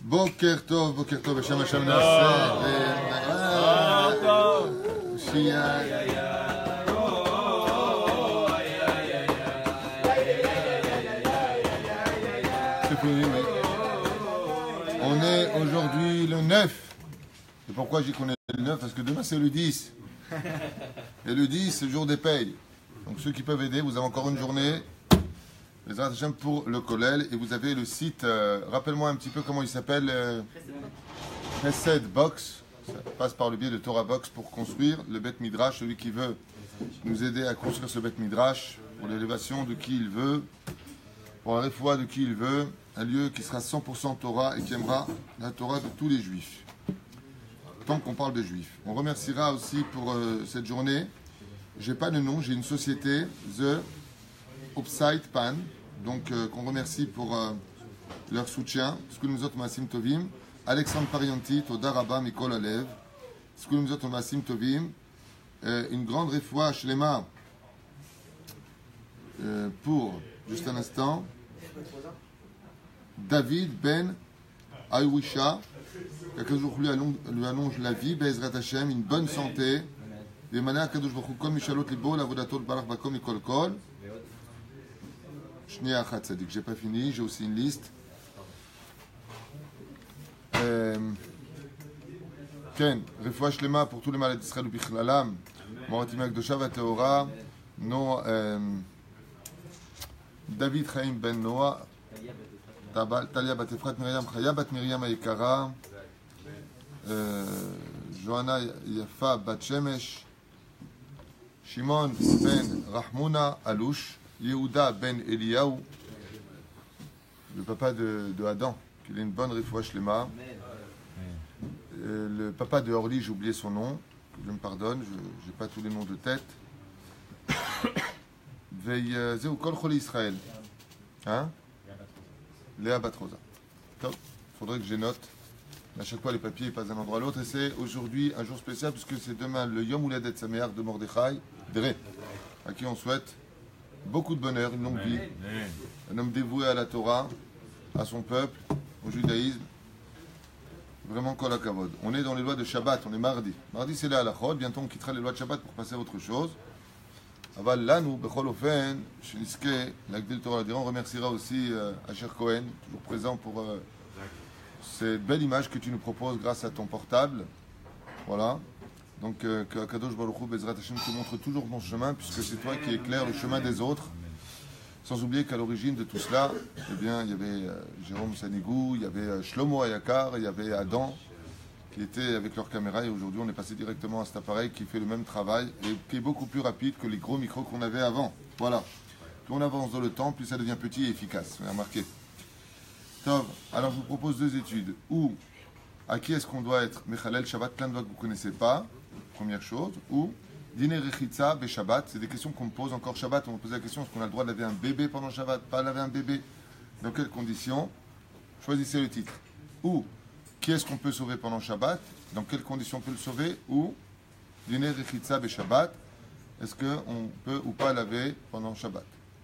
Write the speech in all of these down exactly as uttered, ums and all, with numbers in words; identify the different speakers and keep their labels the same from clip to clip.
Speaker 1: Boker Tov, Boker Tov, Hashem Hashem Nasseh. Shia. C'est fini, mais on est aujourd'hui le neuf. Et pourquoi je dis qu'on est le neuf? Parce que demain c'est le dix. Et le dix, c'est le jour des payes. Donc ceux qui peuvent aider, vous avez encore une journée. Les Hashem pour le Kollel. Et vous avez le site, euh, rappelle-moi un petit peu comment il s'appelle. Euh, Chesed Box. Ça passe par le biais de Torah Box pour construire le Bet Midrash. Celui qui veut nous aider à construire ce Bet Midrash, pour l'élévation de qui il veut, pour la réfoua de qui il veut. Un lieu qui sera cent pour cent Torah et qui aimera la Torah de tous les Juifs. Tant qu'on parle de Juifs. On remerciera aussi pour euh, cette journée. J'ai pas de nom, j'ai une société, The Upside Pan. Donc, euh, qu'on remercie pour euh, leur soutien. Skoulimzot Maasim Tovim. Alexandre Parianti, Toda Rabba, Mikol Alev. Skoulimzot Maasim Tovim. Euh, une grande réfoua Shlema euh, pour, juste un instant, David Ben Aywisha. Qu'Akadosh Baruch Hu lui allonge, lui allonge la vie, Be'ezrat Hashem, une bonne santé. Des manières Akadosh Baruch Hu, comme Mishalot Libo, la Vodatot Barach Bakom Mikol Kol. Shnia Achat Tzadik, j'ai pas fini, j'ai aussi une liste. Ken, Refoua Shlema pour tous les malades d'Israël ou Bichlalam, Moratim Akdosha Vateora, No, David Chaim Ben Noah, Talia Batefrat Miriam Chaya Bat Miriam Ayekara, Johanna Yafa Bat Shemesh, Shimon Ben Rahmouna Alouche, Yehuda Ben Eliyahu, le papa de, de Adam, qu'il ait une bonne refoua shlema. Euh, le papa de Orly, j'ai oublié son nom, que je me pardonne, je n'ai pas tous les noms de tête. Veille Zéou Kol Choli Israël. Hein? Léa Batrosa. Il faudrait que je note. À chaque fois, les papiers passent d'un endroit à l'autre. Et c'est aujourd'hui un jour spécial, puisque c'est demain le Yom Houledet Sameach de Mordechai, Dre, à qui on souhaite beaucoup de bonheur, une longue vie, un homme dévoué à la Torah, à son peuple, au judaïsme. Vraiment kol hakavod. On est dans les lois de Shabbat, on est mardi. Mardi c'est les halachot, bientôt on quittera les lois de Shabbat pour passer à autre chose. Aval lanu, bechol ofen, sheniske, l'Agdil Torah Ladiran, on remerciera aussi euh, Asher Cohen, toujours présent pour euh, cette belle image que tu nous proposes grâce à ton portable. Voilà. Donc euh, que Akadosh Baruch Hu Bezrat Hashem te montre toujours ton chemin, puisque c'est toi qui éclaires le chemin des autres. Sans oublier qu'à l'origine de tout cela, eh bien, il y avait euh, Jérôme Sanigou, il y avait euh, Shlomo Ayakar, il y avait Adam, qui étaient avec leur caméra. Et aujourd'hui, on est passé directement à cet appareil qui fait le même travail et qui est beaucoup plus rapide que les gros micros qu'on avait avant. Voilà. Plus on avance dans le temps, plus ça devient petit et efficace. Vous avez remarqué. Tov, alors je vous propose deux études. Ou, à qui est-ce qu'on doit être Mechalel Shabbat, plein de lois que vous ne connaissez pas, première chose. Ou, Dîner Rechitza, Be Shabbat, c'est des questions qu'on me pose encore Shabbat. On me pose la question, est-ce qu'on a le droit de laver un bébé pendant Shabbat? Pas laver un bébé? Dans quelles conditions? Choisissez le titre. Ou, qui est-ce qu'on peut sauver pendant Shabbat? Dans quelles conditions on peut le sauver? Ou, Dîner Rechitza, Be Shabbat, est-ce qu'on peut ou pas laver pendant Shabbat?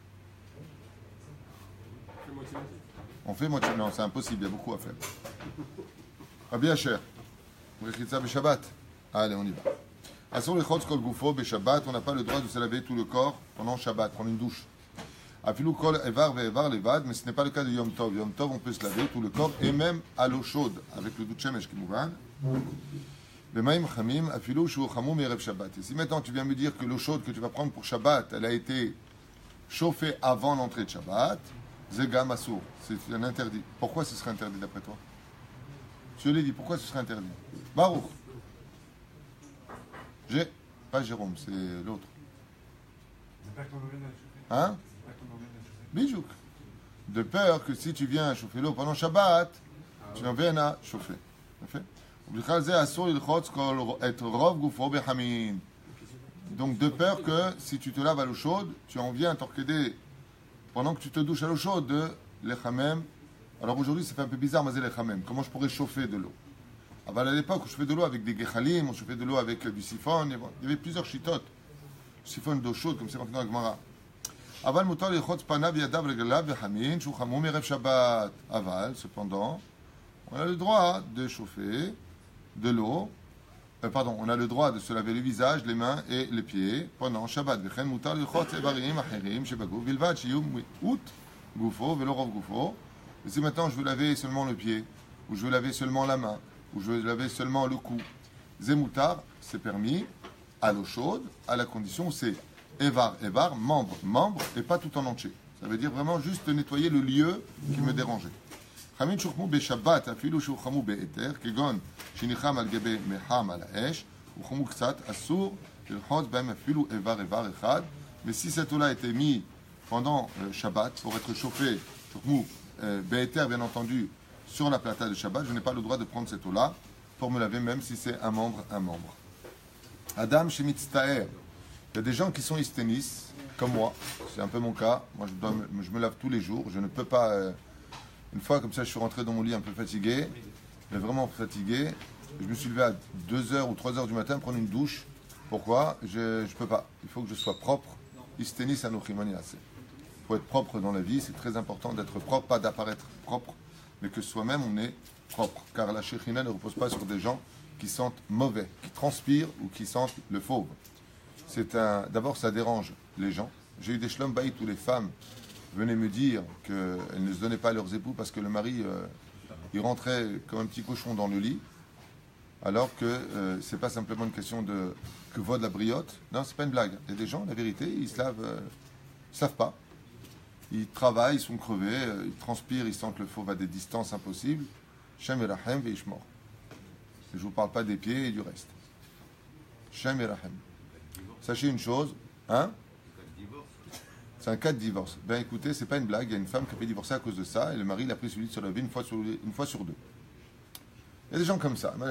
Speaker 1: On fait moitié. Non, c'est impossible, il y a beaucoup à faire. Rabbi Asher, Rechitza, Be Shabbat. Allez, on y va. Asur lechotz kol gufo be Shabbat, on n'a pas le droit de se laver tout le corps pendant Shabbat, prendre une douche. Afilu kol evar ve evar levad, mais ce n'est pas le cas de Yom Tov. Yom Tov, on peut se laver tout le corps et même à l'eau chaude, avec le dout shemesh qui mouvan. Bemaim chamim, afilu shu chamum erev Shabbat. Et si maintenant tu viens me dire que l'eau chaude que tu vas prendre pour Shabbat, elle a été chauffée avant l'entrée de Shabbat, zegam asur, c'est un interdit. Pourquoi ce serait interdit d'après toi? Je l'ai dit, pourquoi ce serait interdit? Baruch. J'ai pas Jérôme, c'est l'autre. Hein? Bijouk. De peur que si tu viens chauffer l'eau pendant Shabbat, tu en viennes à chauffer. Donc de peur que si tu te laves à l'eau chaude, tu en viens à t'orquéder pendant que tu te douches à l'eau chaude de l'echamem. Alors aujourd'hui, ça fait un peu bizarre, mais c'est l'echamem. Comment je pourrais chauffer de l'eau? Ah bah à l'époque, on chauffait de l'eau avec des gechalim, on chauffait de l'eau avec euh, du siphon. Et bon, il y avait plusieurs chitotes. Siphon d'eau chaude, comme c'est marqué dans la Gemara. Aval mutar lechotz panav yadav regalav vechamin shu chamum erev Shabbat. Aval, cependant, On a le droit de chauffer de l'eau. Euh, pardon, on a le droit de se laver le visage, les mains et les pieds pendant Shabbat. וכן מותר לרחוץ איברים אחרים שבגוף בלבד שיהיו מיעוט גופו ולא רוב גופו. Et si maintenant je veux laver seulement le pied, ou je veux laver seulement la main, ou je veux laver seulement le cou, Zemoutar, c'est permis à l'eau chaude, à la condition où c'est Evar, Evar, membre, membre, et pas tout en entier. Ça veut dire vraiment juste nettoyer le lieu qui me dérangeait. חמין שוחמו בשבת אפילו שהוחמו בהיתר, כגון שניחם על גבי מחם על האש, הוחמו קצת, אסור לרחוץ בהם אפילו איבר איבר אחד, mais si cette eau-là était mise pendant euh, Shabbat pour être chauffé, שוחמו euh, בהיתר bien entendu, sur la plata de Shabbat, je n'ai pas le droit de prendre cette eau-là pour me laver même si c'est un membre, un membre. Adam Shemitztaer, il y a des gens qui sont hysténis, comme moi, c'est un peu mon cas, moi je, dois me, je me lave tous les jours, je ne peux pas... Euh, Une fois, comme ça, je suis rentré dans mon lit un peu fatigué, mais vraiment fatigué. Je me suis levé à deux heures ou trois heures du matin prendre une douche. Pourquoi? Je ne peux pas. Il faut que je sois propre. Istenis anochimaniase. Il faut être propre dans la vie. C'est très important d'être propre, pas d'apparaître propre, mais que soi-même, on est propre. Car la Shekhinah ne repose pas sur des gens qui sentent mauvais, qui transpirent ou qui sentent le fauve. C'est un... D'abord, ça dérange les gens. J'ai eu des shlom bayit où les femmes venaient me dire qu'elles ne se donnaient pas à leurs époux parce que le mari, euh, il rentrait comme un petit cochon dans le lit, alors que euh, c'est pas simplement une question de que vaut de la briotte. Non, c'est pas une blague. Il y a des gens, la vérité, ils se lavent, euh, ils se lavent pas. Ils travaillent, ils sont crevés, euh, ils transpirent, ils sentent le fauve à des distances impossibles. Shem Erachem veishmor. Je vous parle pas des pieds et du reste. Shem Erachem. Sachez une chose, hein? C'est un cas de divorce. Ben écoutez, c'est pas une blague. Il y a une femme qui a fait divorcer à cause de ça et le mari l'a pris celui de se laver une fois sur, une fois sur deux. Il y a des gens comme ça.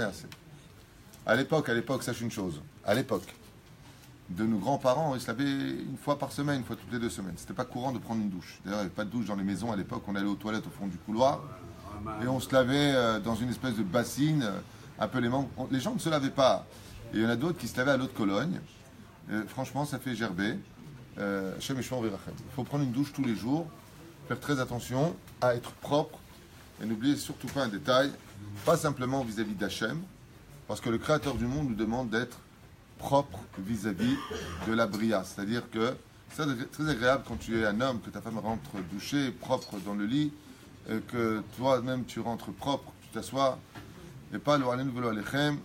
Speaker 1: À l'époque, à l'époque, sache une chose. À l'époque, de nos grands-parents, ils se lavaient une fois par semaine, une fois toutes les deux semaines. C'était pas courant de prendre une douche. D'ailleurs, il n'y avait pas de douche dans les maisons à l'époque. On allait aux toilettes au fond du couloir et on se lavait dans une espèce de bassine, un peu les membres. Les gens ne se lavaient pas. Et il y en a d'autres qui se lavaient à l'eau de Cologne. Et franchement, ça fait gerber. Euh, il faut prendre une douche tous les jours, faire très attention à être propre et n'oubliez surtout pas un détail, pas simplement vis-à-vis d'Hachem, parce que le Créateur du monde nous demande d'être propre vis-à-vis de la bria, c'est-à-dire que c'est très agréable quand tu es un homme, que ta femme rentre douchée, propre dans le lit, et que toi-même tu rentres propre, tu t'assois, et pas le Aleinu velo Alechem.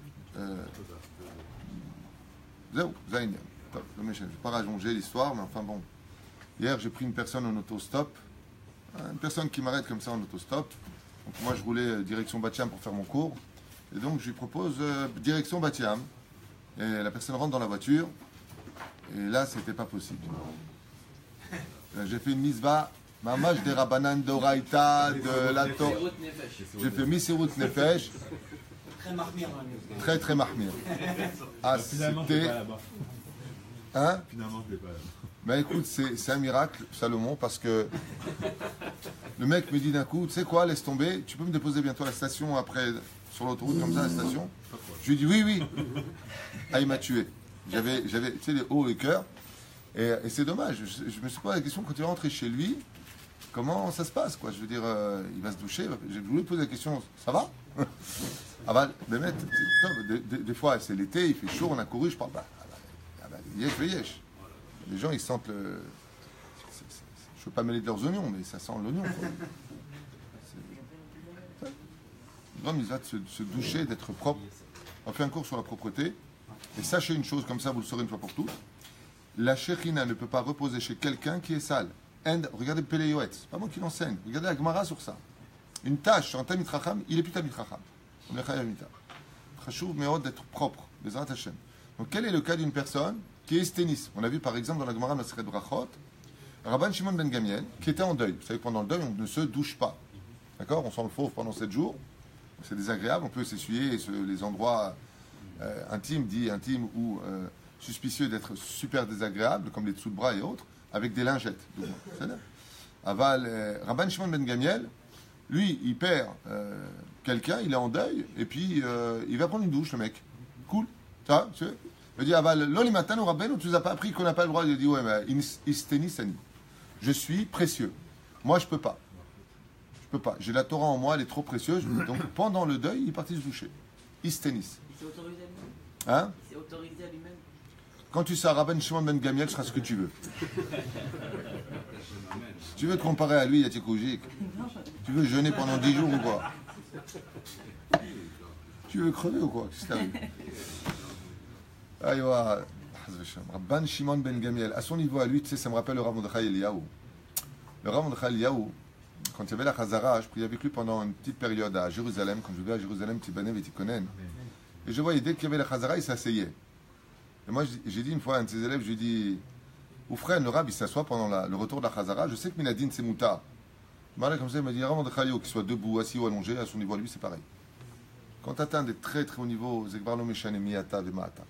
Speaker 1: Zéro, Zainien. Je ne vais pas rallonger l'histoire, mais enfin bon. Hier, j'ai pris une personne en autostop. Une personne qui m'arrête comme ça en autostop. Donc moi, je roulais direction Bat Yam pour faire mon cours. Et donc, je lui propose euh, direction Bat Yam. Et la personne rentre dans la voiture. Et là, c'était pas possible. J'ai fait une misva, mamash de Rabbanan d'Oraïta, de la Torah. J'ai fait Misirut Nefesh.
Speaker 2: Très mahmir.
Speaker 1: Très, très mahmir. Ah, c'était... Hein?
Speaker 3: Finalement, je l'ai pas là.
Speaker 1: Ben écoute, c'est, c'est un miracle, Salomon, parce que le mec me dit d'un coup, tu sais quoi, laisse tomber, tu peux me déposer bientôt à la station après, sur l'autoroute comme ça, à la station? Je lui dis oui, oui. Ah, il m'a tué. J'avais, j'avais, tu sais, les hauts et cœurs. Et, et c'est dommage. Je, je me suis posé la question, quand il est rentré chez lui, comment ça se passe, quoi? Je veux dire, euh, il va se doucher. J'ai voulu poser la question, ça va? Ah bah, ben, mec, des, des, des fois, c'est l'été, il fait chaud, on a couru, je parle pas. Yesh veyesh. Les gens, ils sentent le... C'est, c'est, c'est... Je ne veux pas mêler de leurs oignons, mais ça sent l'oignon. L'homme, il va se, se doucher, d'être propre. On fait un cours sur la propreté. Et sachez une chose, comme ça, vous le saurez une fois pour toutes. La Shekhinah ne peut pas reposer chez quelqu'un qui est sale. And, regardez Pele Yoetz, c'est pas moi qui l'enseigne. Regardez la Gemara sur ça. Une tâche sur un Tamid Chacham, il est plus Tamid Chacham. On est Chayav Mita. Chachouv Meod d'être propre. Bezrat Hashem. Donc, quel est le cas d'une personne qui est esténis? On a vu par exemple dans la Gemara Masechet Brachot, Rabban Shimon ben Gamiel, qui était en deuil. Vous savez que pendant le deuil, on ne se douche pas. D'accord? On sent le fauve pendant sept jours. C'est désagréable. On peut s'essuyer se, les endroits euh, intimes, dits intimes ou euh, suspicieux d'être super désagréables, comme les dessous de bras et autres, avec des lingettes. Aval, euh, Rabban Shimon ben Gamiel, lui, il perd euh, quelqu'un, il est en deuil, et puis euh, il va prendre une douche, le mec. Cool. Ça, tu sais? Il dit, Aval, Loli Matano Rabbeinu, tu nous as pas appris qu'on n'a pas le droit. Il dit, ouais, mais istenisani. Je suis précieux. Moi, je peux pas. Je peux pas. J'ai la Torah en moi, elle est trop précieuse. Donc pendant le deuil, il est parti se doucher. Istenis.
Speaker 2: Il s'est autorisé à lui-même.
Speaker 1: Hein?
Speaker 2: Il s'est autorisé à lui-même.
Speaker 1: Quand tu seras Rabban Shimon Ben Gamiel, tu feras ce que tu veux. Tu veux te comparer à lui, Yatik Oujik? Tu veux jeûner pendant dix jours ou quoi? Tu veux crever ou quoi? Qu'est-ce qui t'arrive? Aïwa, Rabban Shimon Ben Gamiel, à son niveau à lui, tu sais, ça me rappelle le Rav Mordechai Eliyahu. Le Rav Mordechai Eliyahu, quand il y avait la Chazara, je priais avec lui pendant une petite période à Jérusalem, quand je vivais à Jérusalem, Tibanev et Tikonen. Et je voyais, dès qu'il y avait la Chazara, il s'asseyait. Et moi, j'ai dit une fois à un de ses élèves, je lui ai dit, Oufren, le Rab, il s'assoit pendant la, le retour de la Chazara. Je sais que Minadine, c'est Mouta. Je parlais comme ça, il m'a dit, Rav Mordechai Eliyahu, qu'il soit debout, assis ou allongé, à son niveau à lui, c'est pareil. Quand tu atteins des très très hauts niveaux, Zekbarlo Meshane, Miyata, Vemata.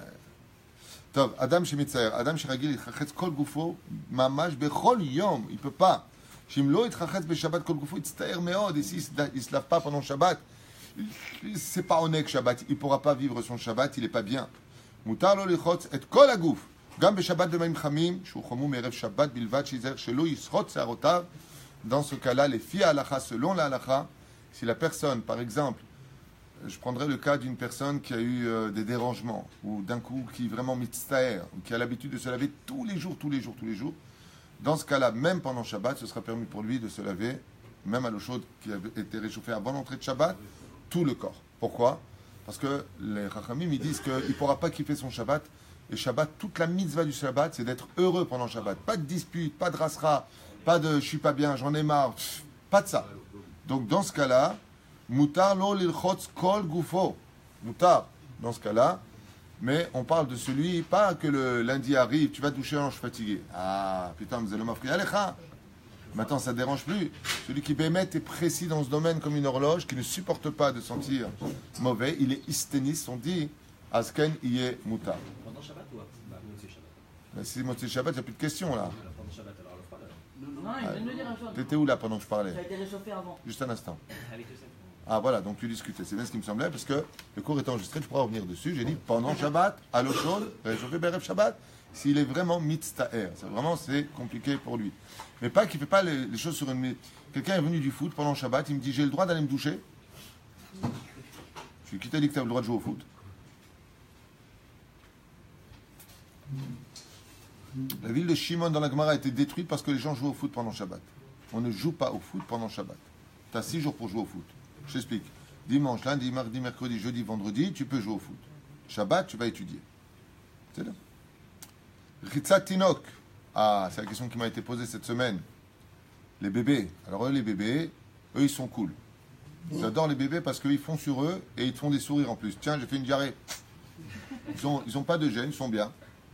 Speaker 1: Tov, Adam Shemitzaer, Adam Shiragil, Itchachetz Kol Gufo, Mamash Bechol Yom, il peut pas. Shimlo Itchachetz Beshabbat Kol Gufo, Itztaer Meod, et s'il ne se lave pas pendant Shabbat, c'est pas honnête Shabbat, il ne pourra pas vivre son Shabbat, il n'est pas bien. Mutar lo lichotz et Kol Aguf, Gam Beshabbat de Maim Chamim, Shu Chomum Erev Shabbat Bilvat Shizer Shelo Yisrot Searotav. Dans ce cas-là, les filles à halacha, selon la halacha, si la personne, par exemple, je prendrais le cas d'une personne qui a eu euh, des dérangements, ou d'un coup qui est vraiment mitztaer, ou qui a l'habitude de se laver tous les jours, tous les jours, tous les jours. Dans ce cas-là, même pendant Shabbat, ce sera permis pour lui de se laver, même à l'eau chaude qui avait été réchauffée avant l'entrée de Shabbat, tout le corps. Pourquoi? Parce que les Chachamim, ils disent qu'il ne pourra pas kiffer son Shabbat, et Shabbat, toute la mitzvah du Shabbat, c'est d'être heureux pendant Shabbat. Pas de dispute, pas de rasra, pas de je suis pas bien, j'en ai marre, pff, pas de ça. Donc dans ce cas-là, Mutar lo lilchotz kol gufo. Mutar, dans ce cas-là. Mais on parle de celui, pas que le lundi arrive, tu vas toucher un, je suis fatigué. Ah, putain, vous allez m'offrir. Alecha. Maintenant, ça ne dérange plus. Celui qui bémet est précis dans ce domaine comme une horloge, qui ne supporte pas de sentir mauvais, il est isténis, on dit, asken yé mutar.
Speaker 3: Pendant Shabbat ou Motzi Shabbat?
Speaker 1: Ben, si Motzi Shabbat, il n'y a plus de questions là.
Speaker 3: Pendant Shabbat, alors le froid là.
Speaker 2: Non, il vient de le dire un jour.
Speaker 1: T'étais où là pendant que je parlais?
Speaker 2: Ça a été réchauffé avant.
Speaker 1: Juste un instant.
Speaker 3: Avec le sel.
Speaker 1: Ah voilà, donc tu discutais. C'est bien ce qui me semblait, parce que le cours est enregistré, tu pourras revenir dessus. J'ai dit pendant Shabbat, à l'eau chaude, réchauffé Berev Shabbat, s'il est vraiment mitztaer. C'est vraiment, c'est compliqué pour lui. Mais pas qu'il ne fait pas les, les choses sur une... Quelqu'un est venu du foot pendant Shabbat, il me dit, j'ai le droit d'aller me doucher. Je suis qui t'a dit que tu as le droit de jouer au foot? La ville de Shimon dans la Gemara a été détruite parce que les gens jouent au foot pendant Shabbat. On ne joue pas au foot pendant Shabbat. Tu as six jours pour jouer au foot. Je t'explique. Dimanche, lundi, mardi, mercredi, jeudi, vendredi, tu peux jouer au foot. Shabbat, tu vas étudier. C'est là. Ritzat Tinok. Ah, c'est la question qui m'a été posée cette semaine. Les bébés. Alors eux, les bébés, eux, ils sont cool. J'adore les bébés parce qu'ils font sur eux et ils te font des sourires en plus. Tiens, j'ai fait une diarrhée. Ils n'ont ils ont pas de gêne, ils sont bien.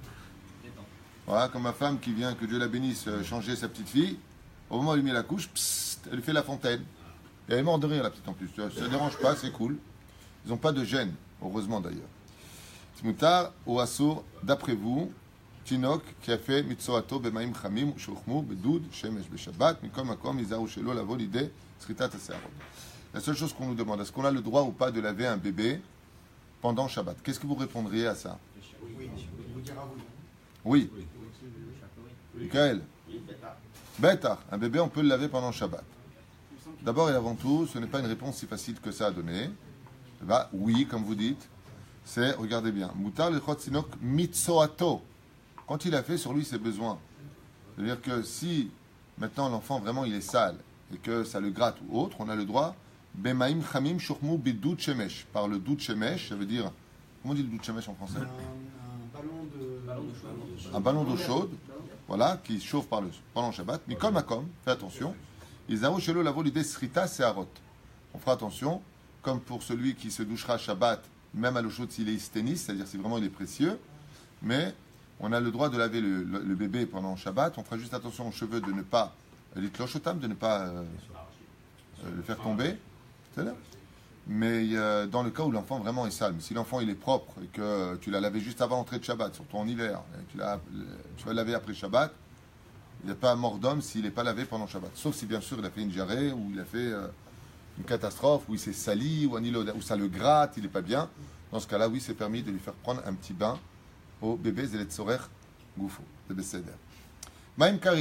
Speaker 1: Voilà, comme ma femme qui vient, que Dieu la bénisse, changer sa petite fille. Au moment où elle lui met la couche, psst, elle lui fait la fontaine. Et elle est morte de rire, la petite en plus. Ça ne dérange pas, c'est cool. Ils n'ont pas de gêne, heureusement d'ailleurs. Tmutar ou Assour, d'après vous, Tinok qui a fait Mitsoato bemaim chamim shuchmu bedoud shemesh beshabbat mikol makom izaru shelo lavo l'idée sritat asearot. La seule chose qu'on nous demande, est-ce qu'on a le droit ou pas de laver un bébé pendant Shabbat? Qu'est-ce que vous répondriez à ça?
Speaker 4: Oui, vous dira oui.
Speaker 1: Oui. Michael. Bêta, un bébé, on peut le laver pendant Shabbat. D'abord et avant tout, ce n'est pas une réponse si facile que ça à donner. Bah, oui, comme vous dites, c'est, regardez bien, Mutar lechot sinok mitsoato. Quand il a fait sur lui ses besoins. C'est-à-dire que si maintenant l'enfant vraiment il est sale et que ça le gratte ou autre, on a le droit, bemaim chamim shurmu bidoud shemesh. Par le doud shemesh, ça veut dire, comment on dit le doud shemesh en français?
Speaker 4: Un, un ballon de,
Speaker 3: Ballon de chaude.
Speaker 1: Un ballon d'eau chaude, voilà, qui chauffe par le, pendant le Shabbat. Mais comme makom, fais attention. Isaou shelo lavo l'idée srita searot. On fera attention, comme pour celui qui se douchera Shabbat, même à l'eau chaude s'il est isténis, c'est-à-dire si vraiment il est précieux. Mais on a le droit de laver le, le, le bébé pendant Shabbat. On fera juste attention aux cheveux de ne pas, les clochotam, de ne pas euh, euh, le faire tomber. C'est là. Mais euh, dans le cas où l'enfant vraiment est sale, mais si l'enfant il est propre et que tu l'as lavé juste avant l'entrée de Shabbat, surtout en hiver, et tu, l'as, tu vas le laver après Shabbat, il n'y a pas mort d'homme s'il n'est pas lavé pendant Shabbat. Sauf si bien sûr il a fait une diarrhée ou il a fait euh, une catastrophe, ou il s'est sali, ou, un îlot, ou ça le gratte, il n'est pas bien. Dans ce cas-là, oui, c'est permis de lui faire prendre un petit bain au bébé Zelet Sorer Goufo, de Besséder. Maïm Karim,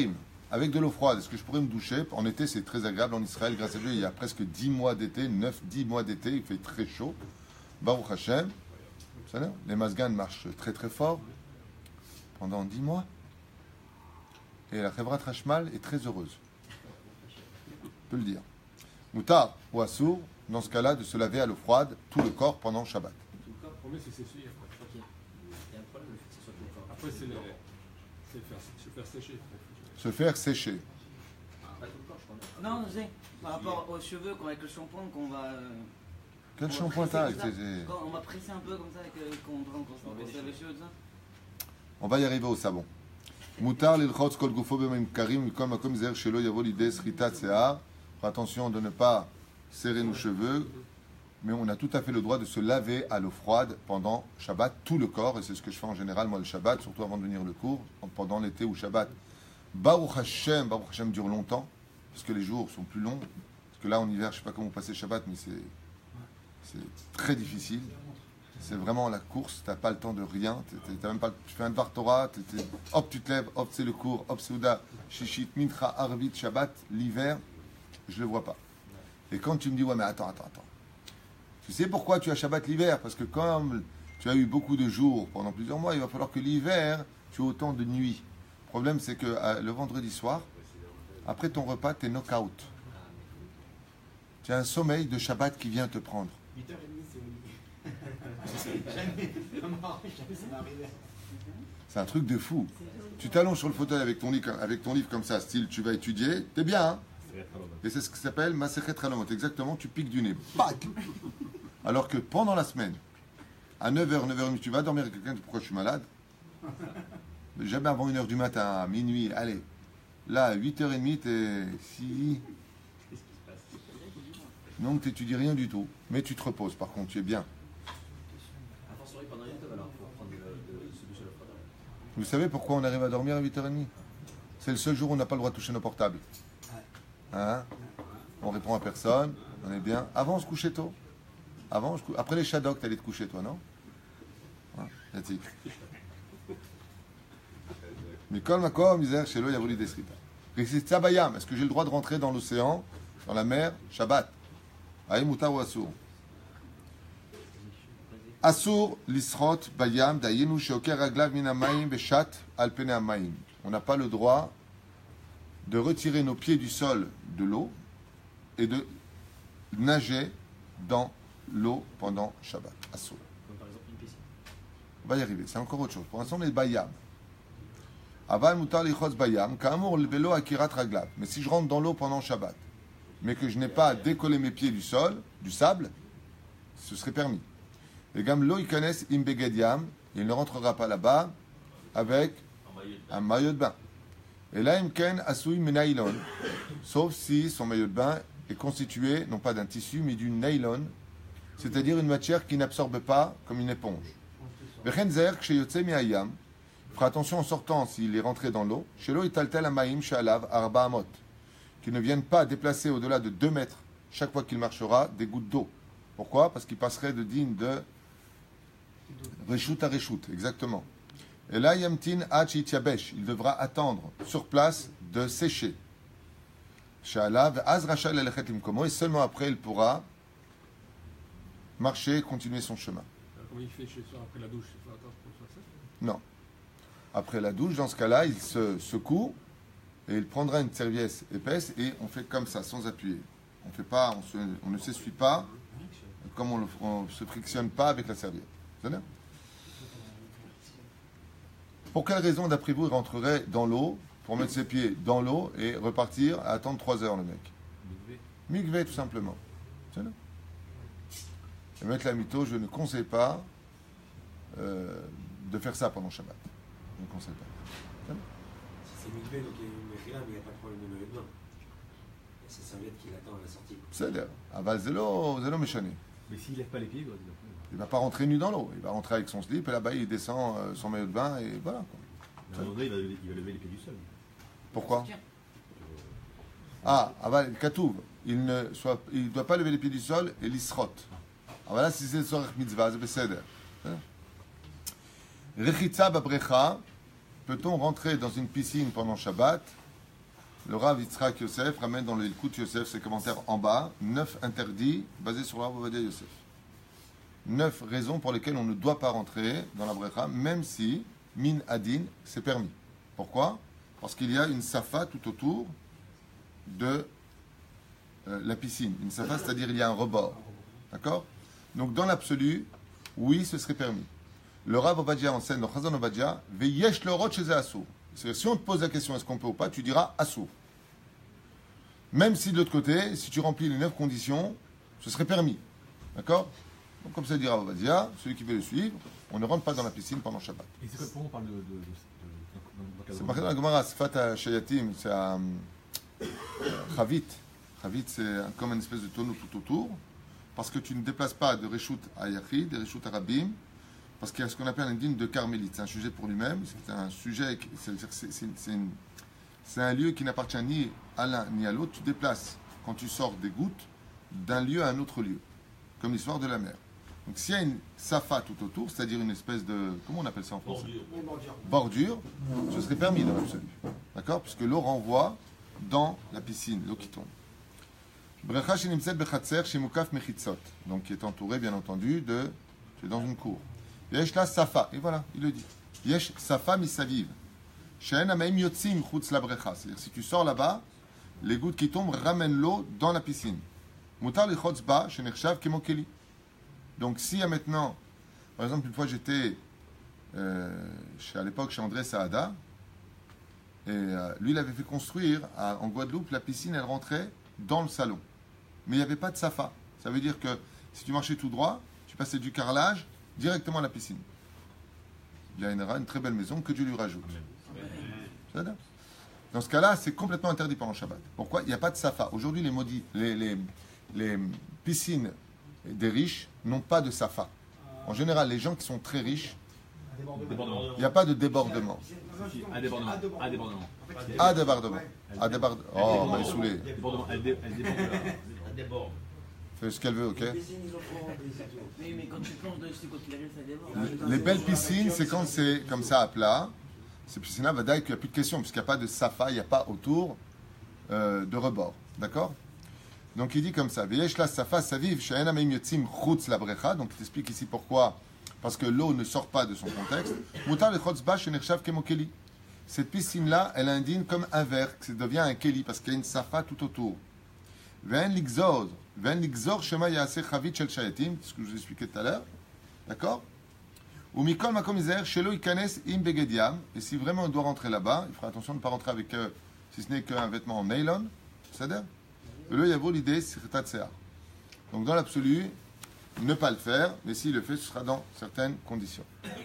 Speaker 1: avec de l'eau froide, est-ce que je pourrais me doucher? En été, c'est très agréable en Israël. Grâce à Dieu, il y a presque dix mois d'été, neuf dix mois d'été. Il fait très chaud. Baruch Hashem. Les Mazgan marchent très très fort pendant dix mois. Et la Chevrat Hashmal est très heureuse. On peut le dire. Moutar ou Assour, dans ce cas-là, de se laver à l'eau froide tout le corps pendant Shabbat.
Speaker 3: Tout le corps.
Speaker 5: Le premier, c'est sécher après.
Speaker 3: Ok. Il y a un problème le fait que ce soit tout le corps.
Speaker 5: Après, c'est le- c'est faire, se faire sécher.
Speaker 1: Se faire sécher.
Speaker 3: Pas tout le corps, je crois.
Speaker 2: Non, je sais. Par rapport aux cheveux, qu'on- avec le shampoing, qu'on va. euh,
Speaker 1: Quel
Speaker 2: on va
Speaker 1: shampoing
Speaker 2: presser
Speaker 1: t'as?
Speaker 2: comme ça.
Speaker 1: C'est- c'est-
Speaker 2: Quand on va presser un peu comme ça, avec, euh, quand on quand on se brosse les cheveux, tout ça.
Speaker 1: On va y arriver au savon. Moutar l'ilchotz kol gufo b'mayim karim mikom makom zer shelo yavo l'idée sritat se'ar. Faire attention de ne pas serrer nos cheveux, mais on a tout à fait le droit de se laver à l'eau froide pendant Shabbat, tout le corps, et c'est ce que je fais en général, moi, le Shabbat, surtout avant de venir le cours, pendant l'été ou Shabbat. Baruch Hashem, Baruch Hashem dure longtemps, parce que les jours sont plus longs, parce que là, en hiver, je ne sais pas comment vous passez Shabbat, mais c'est, c'est très difficile. C'est vraiment la course, tu n'as pas le temps de rien, t'es- t'as même pas, tu fais un Dvar Torah, t'es- t'es- hop, tu te lèves, hop, c'est le cours, hop, Souda, Shishit, Mincha, Arvit, Shabbat, l'hiver, je ne le vois pas. Et quand tu me dis, ouais, mais attends, attends, attends. Tu sais pourquoi tu as Shabbat l'hiver? Parce que comme tu as eu beaucoup de jours pendant plusieurs mois, il va falloir que l'hiver, tu aies autant de nuits. Le problème, c'est que euh, le vendredi soir, après ton repas, tu es knock-out. Tu as un sommeil de Shabbat qui vient te prendre.
Speaker 4: huit heures trente, c'est au lit. Jamais. Vraiment, jamais ça m'est arrivé.
Speaker 1: C'est un truc de fou. Tu t'allonges sur le fauteuil avec ton, lit, avec ton livre comme ça, style tu vas étudier, t'es bien, hein? Et c'est ce qui s'appelle Masechet Halomot. Exactement, tu piques du nez. Pac. Alors que pendant la semaine, à neuf heures, neuf heures trente, tu vas dormir avec quelqu'un, tu dis pourquoi je suis malade? Mais jamais avant une heure du matin, à minuit, allez. Là, à huit heures trente, t'es... Si... Donc, tu n'étudies rien du tout. Mais tu te reposes, par contre, tu es bien.
Speaker 3: A fortiori pendant Yom Tov, alors, il faut prendre de, de, de se doucher le froid.
Speaker 1: Vous savez pourquoi on arrive à dormir à huit heures trente? C'est le seul jour où on n'a pas le droit de toucher nos portables. Hein? On répond à personne, on est bien. Avant, on se couchait tôt. Avant, je cou... Après les Shadok, t'allais te coucher, toi, non? Hein? Yatik. Mais comme Makom, misère, chez l'eau, il y a voulu des sritas. C'est Tzabayam. Est-ce que j'ai le droit de rentrer dans l'océan, dans la mer, Shabbat? Aïe, Moutar ou Assour? Assour, l'isrot, bayam, dayenu, sheoker, raglav, minamayim, beshat, alpene amayim. On n'a pas le droit de retirer nos pieds du sol de l'eau et de nager dans l'eau pendant Shabbat. Assour.
Speaker 3: Comme par exemple une piscine.
Speaker 1: On va y arriver, c'est encore autre chose. Pour l'instant, on est bayam. Aval mutar lichotz bayam, ka'amur l'velo akirat raglav. Mais si je rentre dans l'eau pendant Shabbat, mais que je n'ai pas décollé mes pieds du sol, du sable, ce serait permis. Et gam lo ikanes im beged yam, il ne rentrera pas là-bas avec un maillot de bain. Et là, imken asui menailon, sauf si son maillot de bain est constitué non pas d'un tissu, mais d'une nylon, c'est-à-dire une matière qui n'absorbe pas comme une éponge. Vechenzer ksheyotze miayam, fera attention en sortant s'il est rentré dans l'eau. Shelo italtel amaim shalav arba amot, qui ne viennent pas déplacer au-delà de deux mètres chaque fois qu'il marchera des gouttes d'eau. Pourquoi? Parce qu'il passerait de digne de Reshut à Reshut, exactement. Et là, Yamtin Hach Ityabesh, il devra attendre sur place de sécher. Sha'alav Az Rachel Elechet Imkomo, et seulement après il pourra marcher et continuer son chemin.
Speaker 5: Alors, comment il fait chez soi après la douche? Il faut attendre pour faire ça?
Speaker 1: Non. Après la douche, dans ce cas-là, il se secoue et il prendra une serviette épaisse et on fait comme ça, sans appuyer. On fait pas, on, se, on ne s'essuie pas, comme on ne se frictionne pas avec la serviette. C'est bien? Pour quelle raison, d'après vous, il rentrerait dans l'eau, pour mettre ses pieds dans l'eau et repartir à attendre trois heures, le mec? Mikvé, tout simplement. C'est bien? Et mettre la mytho, je ne conseille pas euh, de faire ça pendant Shabbat. Je ne conseille pas.
Speaker 6: Si c'est mikvé, donc il y a une méchila, mais il n'y a pas de problème de maillot de bain. Il y a cette serviette qui l'attend à la sortie.
Speaker 1: C'est l'air. Aval zélo, zélo méchané.
Speaker 7: Mais s'il lève pas les pieds, il doit dire.
Speaker 1: Il ne va pas rentrer nu dans l'eau. Il va rentrer avec son slip et là-bas, il descend euh, son maillot de bain et voilà. Quoi.
Speaker 7: À un moment donné, il va, il va lever les pieds du sol.
Speaker 1: Pourquoi? Ah, Aval Katouv. Il ne soit, il doit pas lever les pieds du sol et l'isrot. Ah voilà, si c'est le sorech mitzvah, c'est beseder. Rechitza babrecha. Peut-on rentrer dans une piscine pendant Shabbat? le Rav Yitzhak Yosef ramène dans le Ilkut Yosef, ses commentaires en bas, neuf interdits basés sur le Rav Ovadia Yosef. Neuf raisons pour lesquelles on ne doit pas rentrer dans la brecha, même si, min adin, c'est permis. Pourquoi? Parce qu'il y a une safa tout autour de euh, la piscine. Une safa, c'est-à-dire il y a un rebord. D'accord? Donc dans l'absolu, oui, ce serait permis. Le Rav Ovadia enseigne dans Chazon Ovadia, veyesh l'orot chez Assour. C'est-à-dire, si on te pose la question est-ce qu'on peut ou pas, tu diras Assour. Même si de l'autre côté, si tu remplis les neuf conditions, ce serait permis. D'accord? Donc comme ça dit Rav Ovadia, celui qui veut le suivre, on ne rentre pas dans la piscine pendant Shabbat.
Speaker 7: Et c'est quoi, pourquoi on parle de. de, de, de, de, de
Speaker 1: C'est marqué dans la Gemara, c'est Fat Shayatim, c'est un Chavit. Chavit, c'est un- comme une espèce de tonneau tout autour, parce que tu ne déplaces pas de Reshut à Yachid, de Reshut à Rabim, parce qu'il y a ce qu'on appelle un dîme de carmélite. C'est un sujet pour lui-même, c'est un sujet, qui- c'est, c'est, c'est, c'est, une- c'est un lieu qui n'appartient ni à l'un ni à l'autre. Tu déplaces, quand tu sors des gouttes, d'un lieu à un autre lieu, comme l'histoire de la mer. Donc s'il y a une safa tout autour, c'est-à-dire une espèce de, comment on appelle ça en français? Bordure, ce serait permis dans l'absolu. D'accord? Puisque l'eau renvoie dans la piscine, l'eau qui tombe. Brecha shenimtzet bechatzer shemukaf mechitzot. Donc qui est entouré, bien entendu, de, c'est dans une cour. Yesh la safa. Et voilà, il le dit. Yesh safa misaviv. She'en amaim yotzim chutz la brecha. C'est-à-dire si tu sors là-bas, les gouttes qui tombent ramènent l'eau dans la piscine. Mutar lichotz ba shenershav kemokeli. Donc s'il y a maintenant, par exemple, une fois j'étais euh, chez, à l'époque chez André Saada, et euh, lui il avait fait construire à- en Guadeloupe, la piscine elle rentrait dans le salon. Mais il n'y avait pas de safa. Ça veut dire que si tu marchais tout droit, tu passais du carrelage directement à la piscine. Il y a une, une très belle maison que Dieu lui rajoute. Ça va? Dans ce cas-là, c'est complètement interdit pendant Shabbat. Pourquoi? Il n'y a pas de safa. Aujourd'hui, les, maudits, les, les, les piscines des riches n'ont pas de safa. En général, les gens qui sont très riches,
Speaker 7: Débordement.
Speaker 1: il n'y a pas de débordement.
Speaker 7: Si, un débordement. Un débordement.
Speaker 1: À débordement. À débordement. Oh, on va les saouler.
Speaker 7: Débordement. Elle, dé, elle déborde.
Speaker 3: Elle déborde.
Speaker 1: Fais ce qu'elle veut, ok?
Speaker 2: Oui, mais quand tu plonges dessus, quand il arrive, ça déborde.
Speaker 1: Les belles piscines, c'est quand c'est comme ça à plat. Ces piscines-là, va dire qu'il n'y a plus de question, puisqu'il n'y a pas de safa, il n'y a pas autour euh, de rebord. D'accord? Donc il dit comme ça, Veyesh la safa saviv she'en amaim yotzim chutz la brecha. Donc il t'explique ici pourquoi. Parce que l'eau ne sort pas de son contexte. Mutar lechotz ba shenershav kemokeli. Cette piscine-là, elle indigne comme un verre, qui devient un keli, parce qu'il y a une safa tout autour. Ve'en ligzor, ve'en ligzor shema yaaseh chavit shel shayatim, ce que je vous ai expliqué tout à l'heure. D'accord? Ou mikol makom izer shelo ikanes im begediam. Et si vraiment on doit rentrer là-bas, il fera attention de ne pas rentrer avec, euh, si ce n'est qu'un vêtement en nylon. C'est-à-dire? Et là, il y a beau l'idée, c'est Tatseah. Donc, dans l'absolu, ne pas le faire, mais s'il le fait, ce sera dans certaines conditions.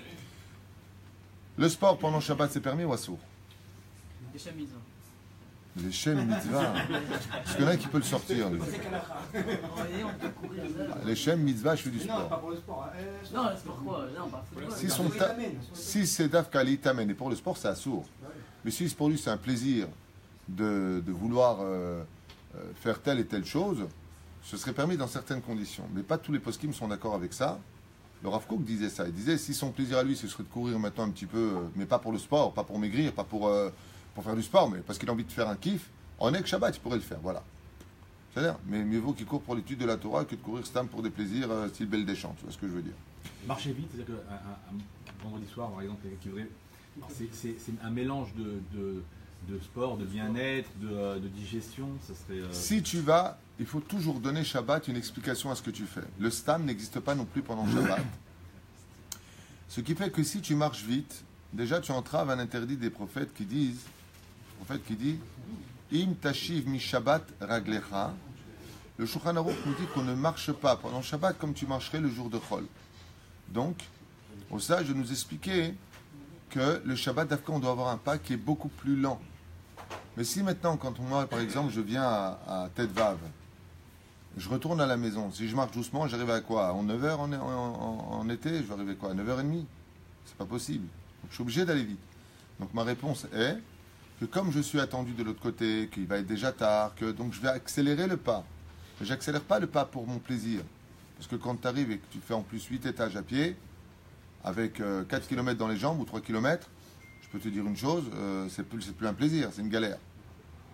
Speaker 1: Le sport pendant Shabbat, c'est permis ou assourd?
Speaker 2: Des chemises.
Speaker 1: Les chaînes mitzvah. Parce qu'il y en a qui peut le sortir. lui.
Speaker 2: Vous voyez, on peut courir. là.
Speaker 1: Les chaînes mitzvah, je fais du
Speaker 4: Non,
Speaker 1: sport.
Speaker 4: pas pour le sport. hein. Euh,
Speaker 2: Non, c'est pourquoi? Non, pas football.
Speaker 1: Si, son
Speaker 4: Oui,
Speaker 1: ta-
Speaker 4: t'amènes.
Speaker 1: si c'est Dafkali t'amène, et pour le sport, c'est assourd. Mais si pour lui, c'est un plaisir de, de vouloir euh, euh, faire telle et telle chose, ce serait permis dans certaines conditions. Mais pas tous les poskim sont d'accord avec ça. Le Rav Kook disait ça. Il disait si son plaisir à lui, ce serait de courir maintenant un petit peu, euh, mais pas pour le sport, pas pour maigrir, pas pour, euh, pour faire du sport, mais parce qu'il a envie de faire un kiff, en Ek Shabbat, il pourrait le faire. Voilà. C'est-à-dire, mais mieux vaut qu'il court pour l'étude de la Torah que de courir stam pour des plaisirs euh, style Belle des Champs. Tu vois ce que je veux dire?
Speaker 7: Marcher vite, c'est-à-dire qu'un un, un vendredi soir, par exemple, quelqu'un qui voudrait. C'est, c'est, c'est un mélange de, de, de sport, de bien-être, de, euh, de digestion. Ça serait. euh,
Speaker 1: Si tu vas, il faut toujours donner Shabbat une explication à ce que tu fais. Le stam n'existe pas non plus pendant Shabbat. Ce qui fait que si tu marches vite, déjà tu entraves un interdit des prophètes qui disent, le prophète qui dit, Im tashiv mi Shabbat raglecha. Le Shulchan Aruch nous dit qu'on ne marche pas pendant Shabbat comme tu marcherais le jour de Chol. Donc, au sage de nous expliquer que le Shabbat d'Afka, on doit avoir un pas qui est beaucoup plus lent. Mais si maintenant, quand moi, par exemple, je viens à, à Tête Vave, je retourne à la maison, si je marche doucement, j'arrive à quoi? En neuf heures en, en, en, en été, je vais arriver à quoi? À neuf heures trente? C'est pas possible. Donc je suis obligé d'aller vite. Donc ma réponse est que comme je suis attendu de l'autre côté, qu'il va être déjà tard, que donc je vais accélérer le pas. Mais j'accélère pas le pas pour mon plaisir. Parce que quand tu arrives et que tu fais en plus huit étages à pied, avec euh, quatre kilomètres dans les jambes ou trois kilomètres, je peux te dire une chose, euh, c'est plus, c'est plus un plaisir, c'est une galère.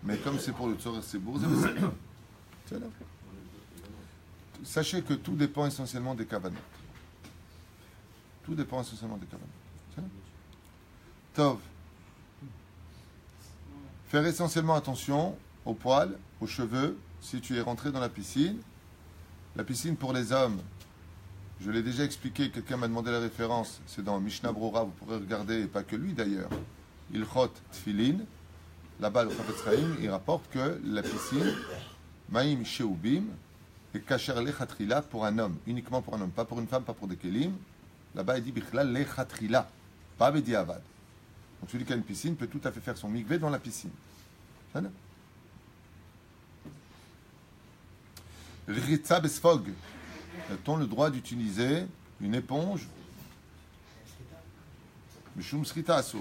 Speaker 1: Mais comme c'est pour le Tzorech Tzibur, c'est בסדר. C'est là. Sachez que tout dépend essentiellement des kavanot. Tout dépend essentiellement des kavanot. C'est là. Tov. Faire essentiellement attention aux poils, aux cheveux, si tu es rentré dans la piscine. La piscine pour les hommes, je l'ai déjà expliqué, quelqu'un m'a demandé la référence, c'est dans Mishnah Brora, vous pourrez regarder, et pas que lui d'ailleurs, Ilchot Tfilin, là-bas le Chafetz Chaim, il rapporte que la piscine, Maïm Sheubim, est kasher lechatrila pour un homme, uniquement pour un homme, pas pour une femme, pas pour des kelim. Là-bas il dit Bichlal lechatrila, pas bediavad. Donc celui qui a une piscine peut tout à fait faire son mikvé dans la piscine. Ritza besfog. A-t-on le droit d'utiliser une éponge? Mishum srita asur.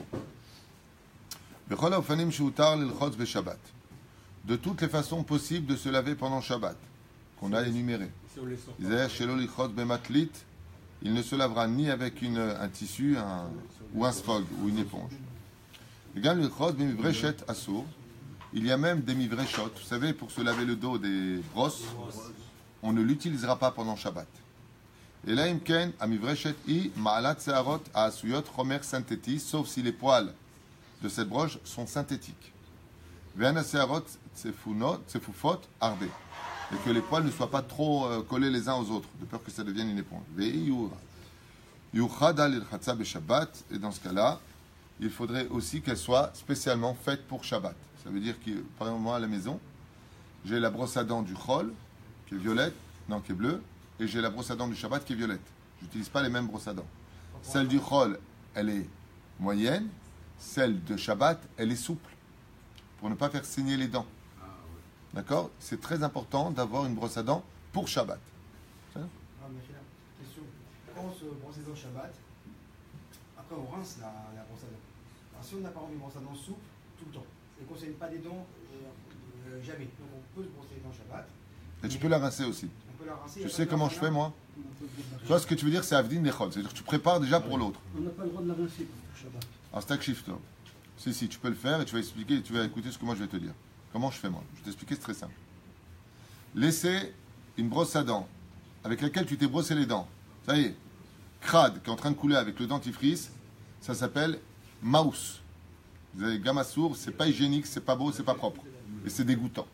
Speaker 1: Bechol haofanim sheutar lilchotz beshabbat. De toutes les façons possibles de se laver pendant Shabbat, qu'on a énumérées. Isaiah shelo lilchotz bematlit. Il ne se lavera ni avec une, un tissu un, ou un sfog ou une éponge. Également lilchotz bemivreshet asur. Il y a même des mivreshot. Vous savez, pour se laver le dos des brosses, on ne l'utilisera pas pendant Shabbat. Et là, imken, amivreshet i ma'alat seharot asuyot chomer synthéti, sauf si les poils de cette broche sont synthétiques. Ve'ana seharot tsefufot arbe. Et que les poils ne soient pas trop euh, collés les uns aux autres, de peur que ça devienne une éponge. Ve'iyura. Yuchada l'ilchatza beShabbat. Et dans ce cas-là, il faudrait aussi qu'elle soit spécialement faite pour Shabbat. Ça veut dire que, par exemple, moi, à la maison, j'ai la brosse à dents du Chol, qui est violette, non, qui est bleue, et j'ai la brosse à dents du Shabbat, qui est violette. Je n'utilise pas les mêmes brosses à dents. Celle du Chol, elle est moyenne. Celle de Shabbat, elle est souple, pour ne pas faire saigner les dents. D'accord? C'est très important d'avoir une brosse à dents pour Shabbat.
Speaker 4: Ah, mais j'ai une question. Quand on se brosse les dents Shabbat, après on rince la, la brosse à dents. Alors si on n'a pas envie de brosse à dents souple, tout le temps, et qu'on ne saigne pas des dents, euh, euh, jamais. Donc on peut se brosser les dents Shabbat.
Speaker 1: Et tu peux la rincer aussi.
Speaker 4: On peut la rincer.
Speaker 1: Tu sais comment je fais, moi? Toi, ce que tu veux dire, c'est Avdin Nechol. C'est-à-dire que tu prépares déjà pour l'autre.
Speaker 5: On n'a pas le droit de la rincer pour Shabbat.
Speaker 1: Alors, stack shift. Si, si, tu peux le faire et tu vas expliquer, tu vas écouter ce que moi je vais te dire. Comment je fais, moi? Je vais t'expliquer, c'est très simple. Laisser une brosse à dents avec laquelle tu t'es brossé les dents. Ça y est, crade qui est en train de couler avec le dentifrice, ça s'appelle maus. Vous avez gamassour, c'est pas hygiénique, c'est pas beau, c'est pas propre. Et c'est dégoûtant.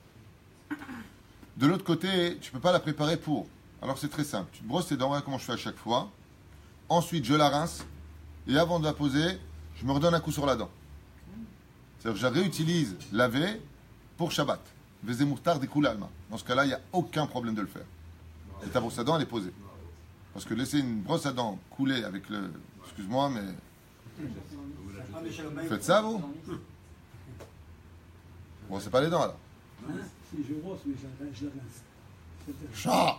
Speaker 1: De l'autre côté, tu peux pas la préparer pour. Alors c'est très simple. Tu te brosses tes dents, voilà comment je fais à chaque fois. Ensuite, je la rince. Et avant de la poser, je me redonne un coup sur la dent. C'est-à-dire que je la réutilise lavée pour Shabbat. Vezé mourtar des coups l'alma. Dans ce cas-là, il n'y a aucun problème de le faire. Et ta brosse à dents, elle est posée. Parce que laisser une brosse à dents couler avec le... Excuse-moi, mais... Vous faites ça, vous? Bon, c'est pas les dents, alors.
Speaker 5: Si je brosse, mais je, je la rince.
Speaker 1: Chat!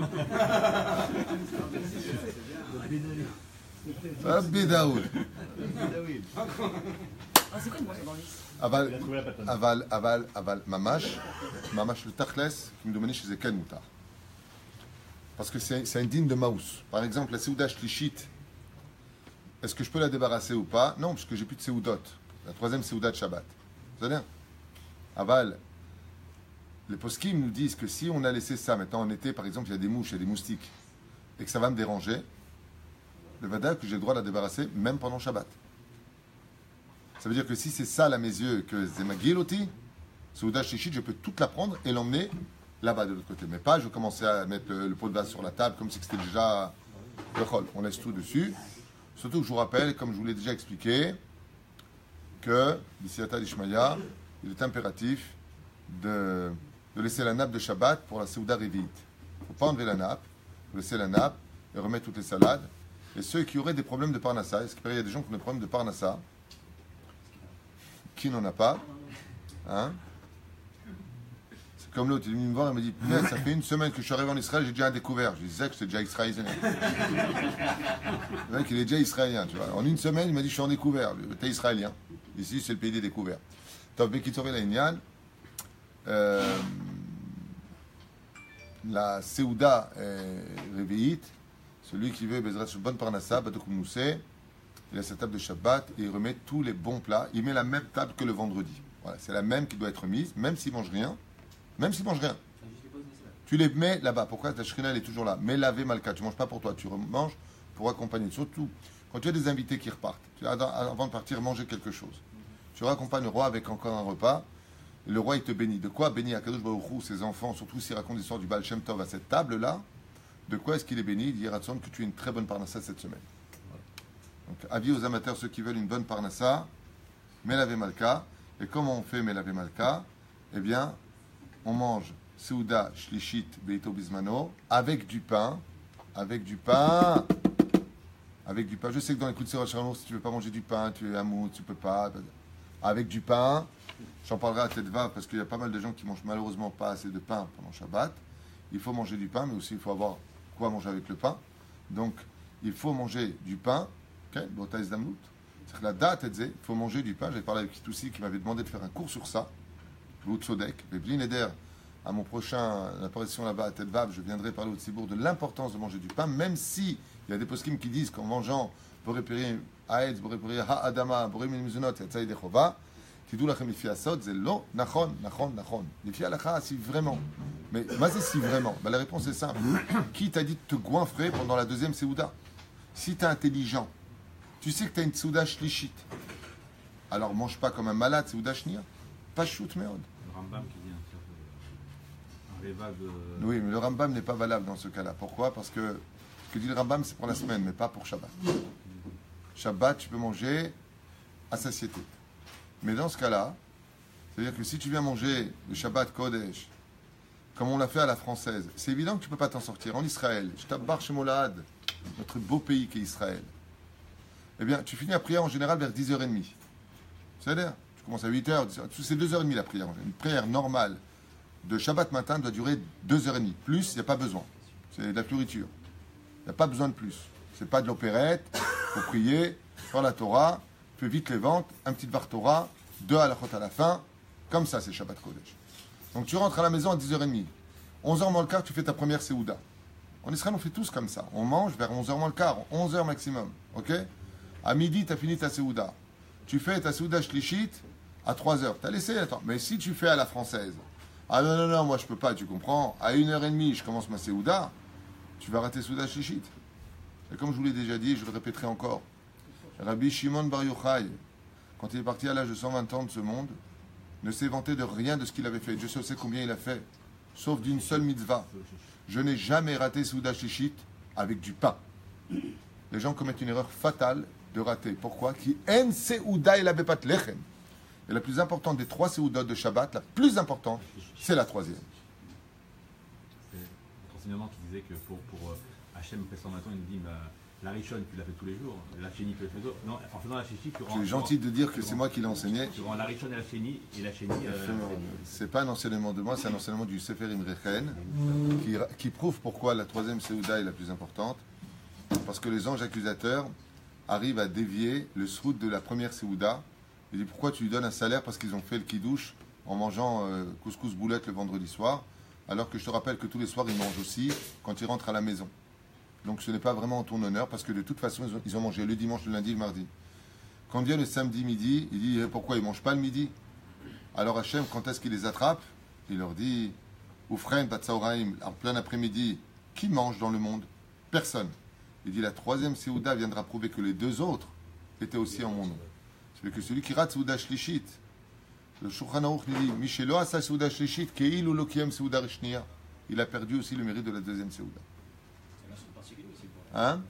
Speaker 1: Rabbi Daoud.
Speaker 2: Ah, c'est quoi une brosse à dents lisse?
Speaker 1: Aval, aval, aval, aval, mamash, mamash le tachles, qui me demandait chez Zeken Moutar. Parce que c'est, c'est indigne de Maous. Par exemple, la Seouda Shlichit, est-ce que je peux la débarrasser ou pas? Non, parce que j'ai plus de Seoudot. La troisième Seouda de Shabbat. Vous savez? Aval, les poskim nous disent que si on a laissé ça, maintenant en été, par exemple, il y a des mouches, il y a des moustiques, et que ça va me déranger, le vada que j'ai le droit de la débarrasser même pendant Shabbat. Ça veut dire que si c'est sale à mes yeux, que c'est ma guiloti, Seouda Shlichit, je peux toute la prendre et l'emmener là-bas de l'autre côté. Mais pas, je vais commencer à mettre le, le pot de vase sur la table comme si c'était déjà le chol. On laisse tout dessus. Surtout que je vous rappelle, comme je vous l'ai déjà expliqué, que, d'ici à Tadishmaya, il est impératif de, de laisser la nappe de Shabbat pour la Seouda Révite. Il ne faut pas enlever la nappe, il faut laisser la nappe et remettre toutes les salades. Et ceux qui auraient des problèmes de Parnassa, est-ce qu'il y a des gens qui ont des problèmes de Parnassa? Qui n'en a pas? Hein? C'est comme l'autre, il est venu me voir et me dit, ça fait une semaine que je suis arrivé en Israël, j'ai déjà un découvert. Je disais que c'était déjà israélien. Le mec, il est déjà israélien, tu vois. En une semaine, il m'a dit, je suis en découvert. T'es israélien. Ici, c'est le pays des découverts. Tov Bekitoré la Inyan. La Seouda Réveillite, celui qui veut Bezrat bonne Parnassa, Badokum Moussé, il a sa table de Shabbat et il remet tous les bons plats. Il met la même table que le vendredi. Voilà, c'est la même qui doit être mise, même s'il mange rien, même s'il mange rien.
Speaker 3: Ah, juste les poses, mais c'est là.
Speaker 1: Tu les mets là-bas. Pourquoi ta shrina elle est toujours là? Mais laver malka, tu manges pas pour toi, tu manges pour accompagner. Surtout quand tu as des invités qui repartent, tu as, avant de partir manger quelque chose. Tu raccompagnes le roi avec encore un repas. Et le roi il te bénit. De quoi bénit Akadosh Baruch Hu ses enfants, surtout s'il raconte l'histoire du Baal Shem Tov à cette table-là? De quoi est-ce qu'il est béni? Il dit Ratson que tu aies une très bonne parnassa cette semaine. Donc avis aux amateurs, ceux qui veulent une bonne parnassa, Melavé Malka. Et comment on fait Melavé Malka? Eh bien, on mange Seuda Shlishit Beito Bismano avec du pain. Avec du pain. Avec du pain. Je sais que dans les coups de Sérach Charnour, si tu ne veux pas manger du pain, tu es amou, tu ne peux pas. Avec du pain. J'en parlerai à tête vague parce qu'il y a pas mal de gens qui mangent malheureusement pas assez de pain pendant Shabbat. Il faut manger du pain, mais aussi il faut avoir quoi manger avec le pain. Donc, il faut manger du pain. Ok, Botaïs Damnout. C'est la date, il faut manger du pain. J'ai parlé avec Kitoussi qui m'avait demandé de faire un cours sur ça. L'Outsodek. Et Blineder, à mon prochain apparition là-bas à Tel-Vav, je viendrai parler au Tzibour de l'importance de manger du pain, même si il y a des poskim qui disent qu'en mangeant Boré Péri Haetz, Boré Péri Ha-Adama, Boré Mizunot, Yatsaï Dechova, Tidou Lachem Lifi Asod, c'est lo, Nachon, Nachon, Nachon. Lifi Alacha, si vraiment. Mais, mais si vraiment ben, la réponse est simple. Qui t'a dit de te goinfrer pendant la deuxième Séouda? Si tu es intelligent, tu sais que tu as une Séouda Shlishit. Alors mange pas comme un malade, Séouda Shnia. Pas shoot meod.
Speaker 7: Le Rambam qui dit un, un réva de.
Speaker 1: Oui, mais le Rambam n'est pas valable dans ce cas-là. Pourquoi? Parce que ce que dit le Rambam, c'est pour la semaine, mais pas pour Shabbat. Shabbat, tu peux manger à satiété. Mais dans ce cas-là, c'est-à-dire que si tu viens manger le Shabbat Kodesh, comme on l'a fait à la française, c'est évident que tu ne peux pas t'en sortir. En Israël, je t'abbar chez Molad, notre beau pays qu'est Israël, eh bien, tu finis la prière en général vers dix heures trente. C'est-à-dire, tu commences à huit heures, c'est deux heures trente la prière. Une prière normale de Shabbat matin doit durer deux heures trente. Plus, il n'y a pas besoin. C'est de la floriture. Il n'y a pas besoin de plus. C'est pas de l'opérette, il faut prier, faire la Torah, fais vite les ventes, un petit bar Torah, deux halachot à la fin, comme ça c'est Shabbat Kodesh. Donc tu rentres à la maison à dix heures trente. onze heures moins le quart, tu fais ta première Séouda. En Israël, on fait tous comme ça. On mange vers onze heures moins le quart, onze heures maximum. Ok? À midi, tu as fini ta Séouda. Tu fais ta Séouda Shlishit à trois heures. Tu as laissé, attends. Mais si tu fais à la française, ah non, non, non, moi je peux pas, tu comprends? À une heure trente, je commence ma Séouda, tu vas rater Séouda Shlishit. Et comme je vous l'ai déjà dit, je le répéterai encore. Rabbi Shimon Bar Yochai, quand il est parti à l'âge de cent vingt ans de ce monde, ne s'est vanté de rien de ce qu'il avait fait. Dieu seul sait combien il a fait, sauf d'une seule mitzvah. Je n'ai jamais raté Souda Shishit avec du pain. Les gens commettent une erreur fatale de rater. Pourquoi? Qui en Seouda et la Bepat Lechem. Et la plus importante des trois Seoudot de Shabbat, la plus importante, c'est la troisième.
Speaker 7: C'est notre enseignement qui disait que pour, pour euh, Hachem, après cent vingt ans, il nous dit bah, la Rishon, tu l'as fait tous les jours, la Chéni, tu l'as fait tous les jours. Non, en faisant la Chéni, tu rends.
Speaker 1: C'est gentil de dire que c'est moi qui l'ai enseigné.
Speaker 7: Tu rends la Rishon et la Chéni, et la Chéni. Euh,
Speaker 1: c'est pas un enseignement de moi, c'est un enseignement du Sefer Imrechen qui, qui prouve pourquoi la troisième Seouda est la plus importante. Parce que les anges accusateurs arrivent à dévier le srout de la première Seouda. Il dit pourquoi tu lui donnes un salaire parce qu'ils ont fait le kidouche en mangeant euh, couscous boulette le vendredi soir, alors que je te rappelle que tous les soirs ils mangent aussi quand ils rentrent à la maison. Donc ce n'est pas vraiment en ton honneur parce que de toute façon ils ont, ils ont mangé le dimanche, le lundi, le mardi. Quand vient le samedi midi, il dit eh, pourquoi ils ne mangent pas le midi? Alors Hachem, quand est-ce qu'il les attrape? Il leur dit Oufren, Batsaoraim, en plein après-midi, qui mange dans le monde? Personne. Il dit la troisième Seouda viendra prouver que les deux autres étaient aussi en mon nom. C'est que celui qui rate Seouda Shlishit, le Shulchan Aruch dit Mishelo asa Seouda Shlishit, Keil ou Lokiem Seouda Rishnia. Il a perdu aussi le mérite de la deuxième Seouda. Hein?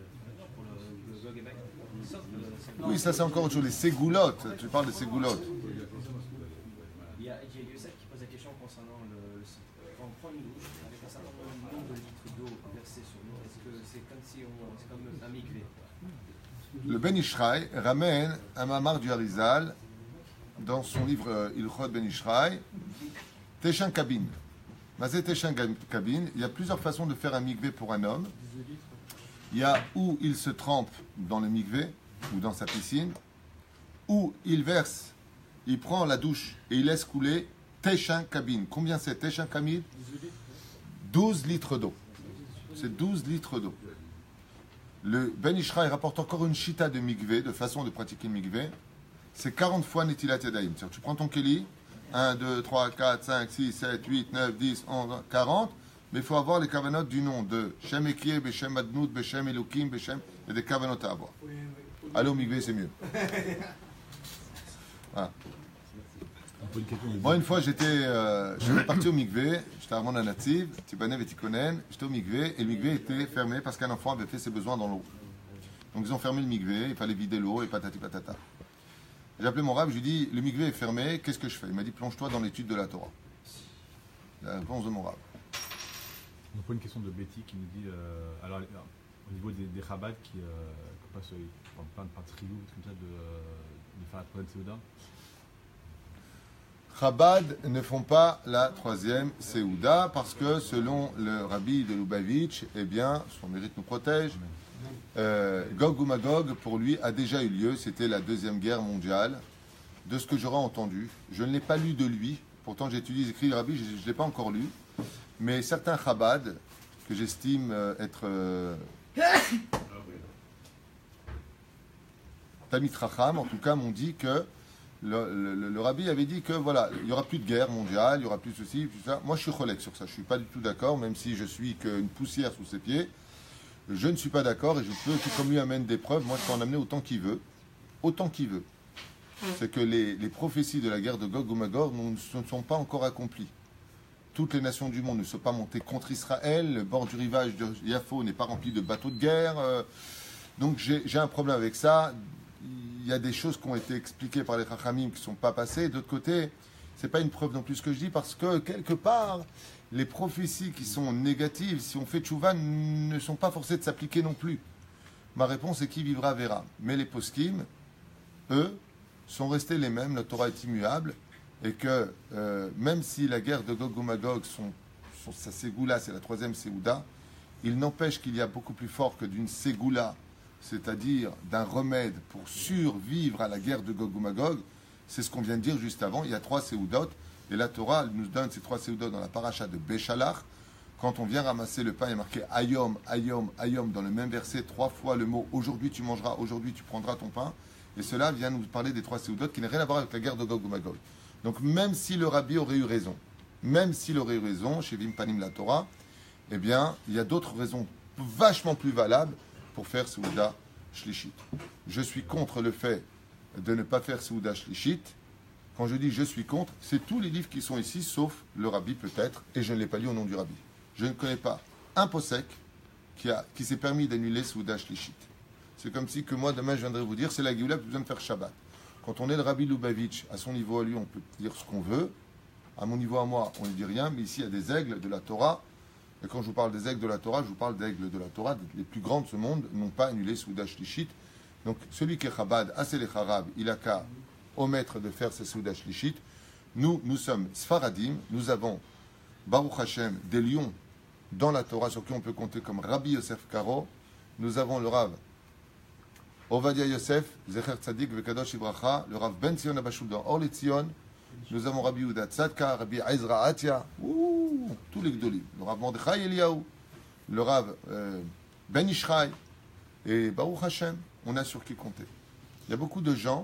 Speaker 1: Oui, ça c'est encore autre chose. Les ségoulottes, tu parles de ségoulottes.
Speaker 3: Il y a Youssef qui pose la question concernant le, le quand on prend une douche avec un certain nombre de litres d'eau versés sur nous, est-ce que c'est comme si on c'est comme un mikvé?
Speaker 1: Le Ben Ishraï ramène un mamar du Harizal dans son livre Ilchot Ben Ishraï, Teshin Kabin. Mazé Teshin Kabin, il y a plusieurs façons de faire un mikvé pour un homme. Il y a où il se trempe dans le mikvé ou dans sa piscine, où il verse, il prend la douche et il laisse couler Teshin Kabin. Combien c'est Teshin Kabin? douze litres d'eau. C'est douze litres d'eau. Le Ben Ishraï rapporte encore une chita de mikvé, de façon de pratiquer le mikvé. c'est quarante fois Netilat Yadayim. C'est-à-dire, tu prends ton Keli, un, deux, trois, quatre, cinq, six, sept, huit, neuf, dix, onze, quarante, mais il faut avoir les kavanot du nom de Shem Ekieh, Beshem Adnout, Beshem Elokim, Beshem, et des kavanot à avoir. Allez au Mikvé, c'est mieux. Voilà. Moi, une fois, j'étais euh, j'étais parti au Mikvé, j'étais à Armand Nativ, Tibanev et Tikonen, j'étais au Mikvé, et le Mikvé était fermé parce qu'un enfant avait fait ses besoins dans l'eau. Donc, ils ont fermé le Mikvé, il fallait vider l'eau, et patati patata. J'ai appelé mon rab, je lui ai dit, le Mikvé est fermé, qu'est-ce que je fais? Il m'a dit, plonge-toi dans l'étude de la Torah. La réponse de mon rab.
Speaker 7: On pose une question de Betty qui nous dit, euh, alors, au niveau des, des Chabad qui, euh, qui passent par plein de trilou, comme ça, de, de faire la troisième Séouda.
Speaker 1: Chabad ne font pas la troisième Séouda parce que selon le rabbi de Lubavitch, eh bien, son mérite nous protège. Euh, Gog ou Magog, pour lui, a déjà eu lieu. C'était la Deuxième Guerre mondiale. De ce que j'aurais entendu, je ne l'ai pas lu de lui. Pourtant, j'étudie les écrits du rabbi, je ne l'ai pas encore lu. Mais certains Chabad, que j'estime euh, être euh, Tamit Racham, en tout cas, m'ont dit que le, le, le rabbi avait dit que voilà, il n'y aura plus de guerre mondiale, il n'y aura plus ceci, plus ça. Moi, je suis cholèque sur ça. Je ne suis pas du tout d'accord, même si je suis qu'une poussière sous ses pieds. Je ne suis pas d'accord et je peux, tout comme lui amène des preuves, moi, je peux en amener autant qu'il veut. Autant qu'il veut. C'est que les, les prophéties de la guerre de Gog ou Magog ne sont pas encore accomplies. Toutes les nations du monde ne sont pas montées contre Israël. Le bord du rivage de Yafo n'est pas rempli de bateaux de guerre. Donc j'ai un problème avec ça. Il y a des choses qui ont été expliquées par les Chachamim qui ne sont pas passées. D'autre côté, ce n'est pas une preuve non plus ce que je dis parce que quelque part, les prophéties qui sont négatives, si on fait tchouva, ne sont pas forcées de s'appliquer non plus. Ma réponse est qui vivra verra. Mais les poskim, eux, sont restés les mêmes. La Torah est immuable. Et que euh, même si la guerre de Gog ou Magog, son, son, sa ségoula, c'est la troisième séouda, il n'empêche qu'il y a beaucoup plus fort que d'une ségoula, c'est-à-dire d'un remède pour survivre à la guerre de Gog ou Magog. C'est ce qu'on vient de dire juste avant. Il y a trois séoudot. Et la Torah elle nous donne ces trois séoudot dans la paracha de Béchalach. Quand on vient ramasser le pain, il y a marqué Ayom, Ayom, Ayom dans le même verset, trois fois le mot aujourd'hui tu mangeras, aujourd'hui tu prendras ton pain. Et cela vient nous parler des trois séoudot qui n'ont rien à voir avec la guerre de Gog ou Magog. Donc même si le rabbi aurait eu raison, même s'il aurait eu raison, chez Vimpanim la Torah, eh bien, il y a d'autres raisons vachement plus valables pour faire Séouda Shlishit. Je suis contre le fait de ne pas faire Séouda Shlishit. Quand je dis je suis contre, c'est tous les livres qui sont ici, sauf le rabbi peut-être, et je ne l'ai pas lu au nom du rabbi. Je ne connais pas un posek qui, a, qui s'est permis d'annuler Séouda Shlishit. C'est comme si que moi, demain, je viendrais vous dire, c'est la Géoula, plus besoin de faire Shabbat. Quand on est le rabbi Lubavitch, à son niveau à lui, on peut dire ce qu'on veut. À mon niveau à moi, on ne dit rien. Mais ici, il y a des aigles de la Torah. Et quand je vous parle des aigles de la Torah, je vous parle d'aigles de la Torah. Les plus grands de ce monde n'ont pas annulé Souda Shlishit. Donc, celui qui est Chabad, assez les Charab, il a qu'à omettre de faire ce Souda Shlishit. Nous, nous sommes Sfaradim. Nous avons, Baruch Hashem, des lions dans la Torah sur qui on peut compter comme Rabbi Yosef Karo. Nous avons le Rav Ovadia Yosef, Zecher Tzadik, Vekadosh Ibracha, le Rav Ben Zion Abashul dans Or Letzion. Nous avons Rabbi Yehuda Tzadka, Rabbi Ezra Atia, ouh, tous les Gdolim. Le Rav Mordechai Eliyahu, le Rav euh, Ben Ishraï. Et Baruch Hashem, on a sur qui compter. Il y a beaucoup de gens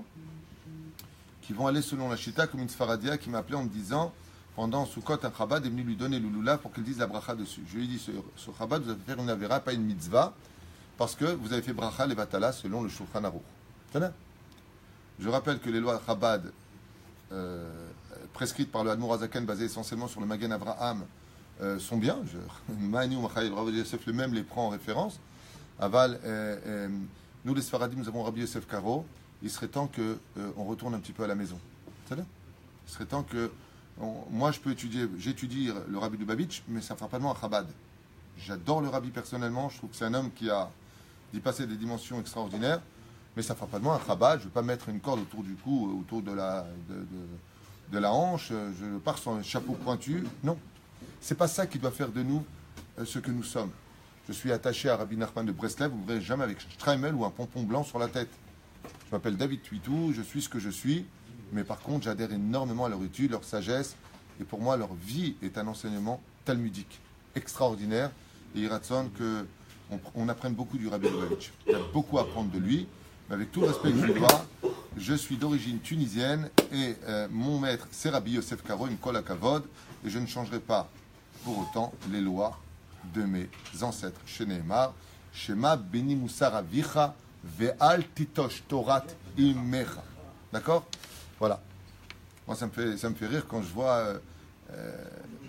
Speaker 1: qui vont aller selon la Shita, comme une Sfaradia qui m'a appelé en me disant, pendant Sukkot, un Chabad est venu lui donner le lulav pour qu'il dise la bracha dessus. Je lui ai dit, ce, ce Chabad, vous allez faire une avera, pas une mitzvah. Parce que vous avez fait bracha les vatala selon le Shulchan Aruch. Je rappelle que les lois Chabad euh, prescrites par le Admor Hazaken, basées essentiellement sur le Magen Avraham, euh, sont bien. Ma'ani ou Machaï, le Rabbi Yosef lui-même les prend en référence. Aval, euh, euh, nous les Sfaradim, nous avons Rabbi Yosef Karo. Il serait temps qu'on euh, retourne un petit peu à la maison. Il serait temps que. On, moi, je peux étudier, j'étudie le Rabbi Lubavitch, mais ça ne fera pas de moi un Chabad. J'adore le Rabbi personnellement. Je trouve que c'est un homme qui a d'y passer des dimensions extraordinaires, mais ça ne fera pas de moi un Chabad. Je ne veux pas mettre une corde autour du cou, autour de la, de, de, de la hanche, je pars sur un chapeau pointu. Non, c'est pas ça qui doit faire de nous euh, ce que nous sommes. Je suis attaché à Rabbi Nachman de Breslev, vous ne verrez jamais avec Streimel ou un pompon blanc sur la tête. Je m'appelle David Tuitou, je suis ce que je suis, mais par contre j'adhère énormément à leur étude, leur sagesse, et pour moi leur vie est un enseignement talmudique, extraordinaire, et il ratsonne que on, on apprenne beaucoup du Rabbi Lubavitch. Il y a beaucoup à apprendre de lui, mais avec tout le respect que je lui dois, je suis d'origine tunisienne et euh, mon maître c'est Rabbi Yosef Karo, il me colle à Kavod, et je ne changerai pas pour autant les lois de mes ancêtres. Chez Nehemar, Shema Beni Moussar Avicha Ve'al Titosh Torat Imecha. D'accord? Voilà. Moi, ça me fait, ça me fait rire quand je vois. Euh, euh,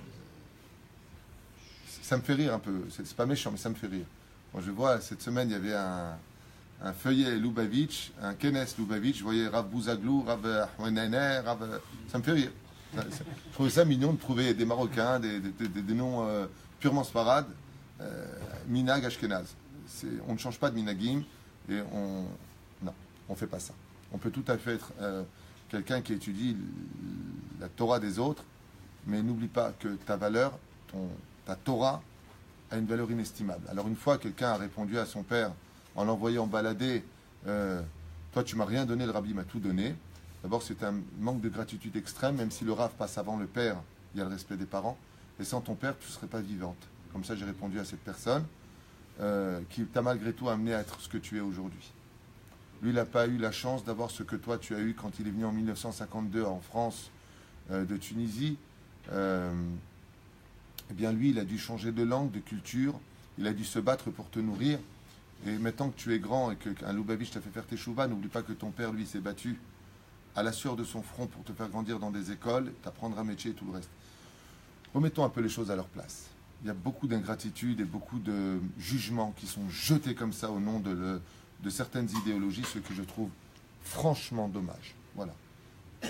Speaker 1: ça me fait rire un peu. C'est, c'est pas méchant, mais ça me fait rire. Quand je vois cette semaine, il y avait un, un feuillet Lubavitch, un Kenes Lubavitch. Je voyais Rav Bouzaglou, Rav Ahouenaner, Rav. Ça me fait rire. Je trouvais ça mignon de trouver des Marocains, des, des, des, des noms euh, purement sfarades. Euh, Minag Ashkenaz. C'est, on ne change pas de Minagim et on. Non, on ne fait pas ça. On peut tout à fait être euh, quelqu'un qui étudie la Torah des autres, mais n'oublie pas que ta valeur, ton, ta Torah, a une valeur inestimable. Alors une fois, quelqu'un a répondu à son père en l'envoyant balader euh, toi, tu m'as rien donné, le rabbi m'a tout donné. D'abord, c'est un manque de gratitude extrême, même si le rav passe avant le père, il y a le respect des parents. Et sans ton père, tu ne serais pas vivante. Comme ça, j'ai répondu à cette personne euh, qui t'a malgré tout amené à être ce que tu es aujourd'hui. Lui, il n'a pas eu la chance d'avoir ce que toi, tu as eu quand il est venu en mille neuf cent cinquante-deux en France euh, de Tunisie. Euh, eh bien, lui, il a dû changer de langue, de culture. Il a dû se battre pour te nourrir. Et maintenant que tu es grand et qu'un Lubavitch t'a fait faire tes chouvas, n'oublie pas que ton père, lui, s'est battu à la sueur de son front pour te faire grandir dans des écoles, t'apprendre un métier et tout le reste. Remettons un peu les choses à leur place. Il y a beaucoup d'ingratitude et beaucoup de jugements qui sont jetés comme ça au nom de, le, de certaines idéologies, ce que je trouve franchement dommage. Voilà. Je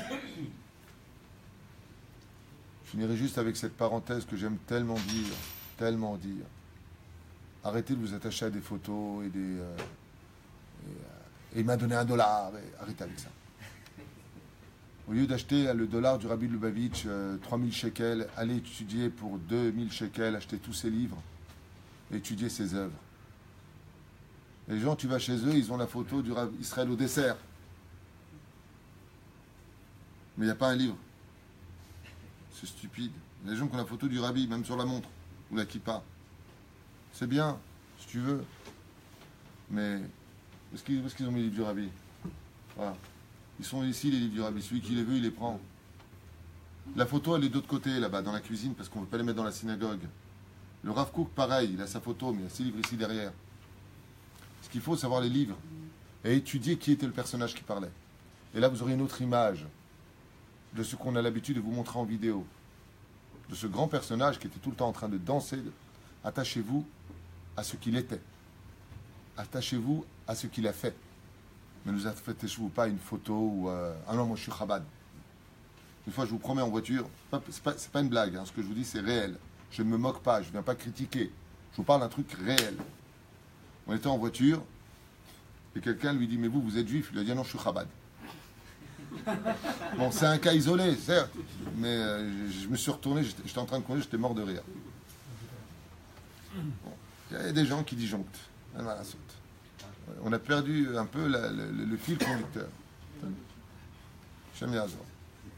Speaker 1: finirai juste avec cette parenthèse que j'aime tellement dire, tellement dire. Arrêtez de vous attacher à des photos et des... Euh, et, euh, et il m'a donné un dollar. Et arrêtez avec ça. Au lieu d'acheter le dollar du Rabbi Lubavitch, euh, trois mille shekels, allez étudier pour deux mille shekels, acheter tous ses livres, et étudier ses œuvres. Les gens, tu vas chez eux, ils ont la photo du Rabbi Israël au dessert. Mais il n'y a pas un livre. C'est stupide. Il y a des gens qui ont la photo du Rabbi, même sur la montre, ou la kippa. C'est bien, si tu veux. Mais où est-ce qu'ils, où est-ce qu'ils ont mis les livres du Rabbi? Voilà. Ils sont ici, les livres du Rabbi. Celui qui les veut, il les prend. La photo, elle est de l'autre côté, là-bas, dans la cuisine, parce qu'on ne veut pas les mettre dans la synagogue. Le Rav Kook, pareil, il a sa photo, mais il y a ses livres ici derrière. Ce qu'il faut, c'est savoir les livres et étudier qui était le personnage qui parlait. Et là, vous aurez une autre image de ce qu'on a l'habitude de vous montrer en vidéo. De ce grand personnage qui était tout le temps en train de danser. Attachez-vous à ce qu'il était. Attachez-vous à ce qu'il a fait. Ne nous attachez-vous pas à une photo ou à... Ah non, moi je suis Chabad. Une fois, je vous promets en voiture, c'est pas, c'est pas une blague, hein, ce que je vous dis c'est réel. Je ne me moque pas, je ne viens pas critiquer. Je vous parle d'un truc réel. On était en voiture et quelqu'un lui dit, mais vous, vous êtes juif? Il lui a dit, non, je suis Chabad. Bon, c'est un cas isolé, certes, mais euh, je, je me suis retourné, j'étais, j'étais en train de conduire, j'étais mort de rire. Bon, il y a des gens qui disjonctent. On a perdu un peu la, le, le fil conducteur. J'aime bien ça.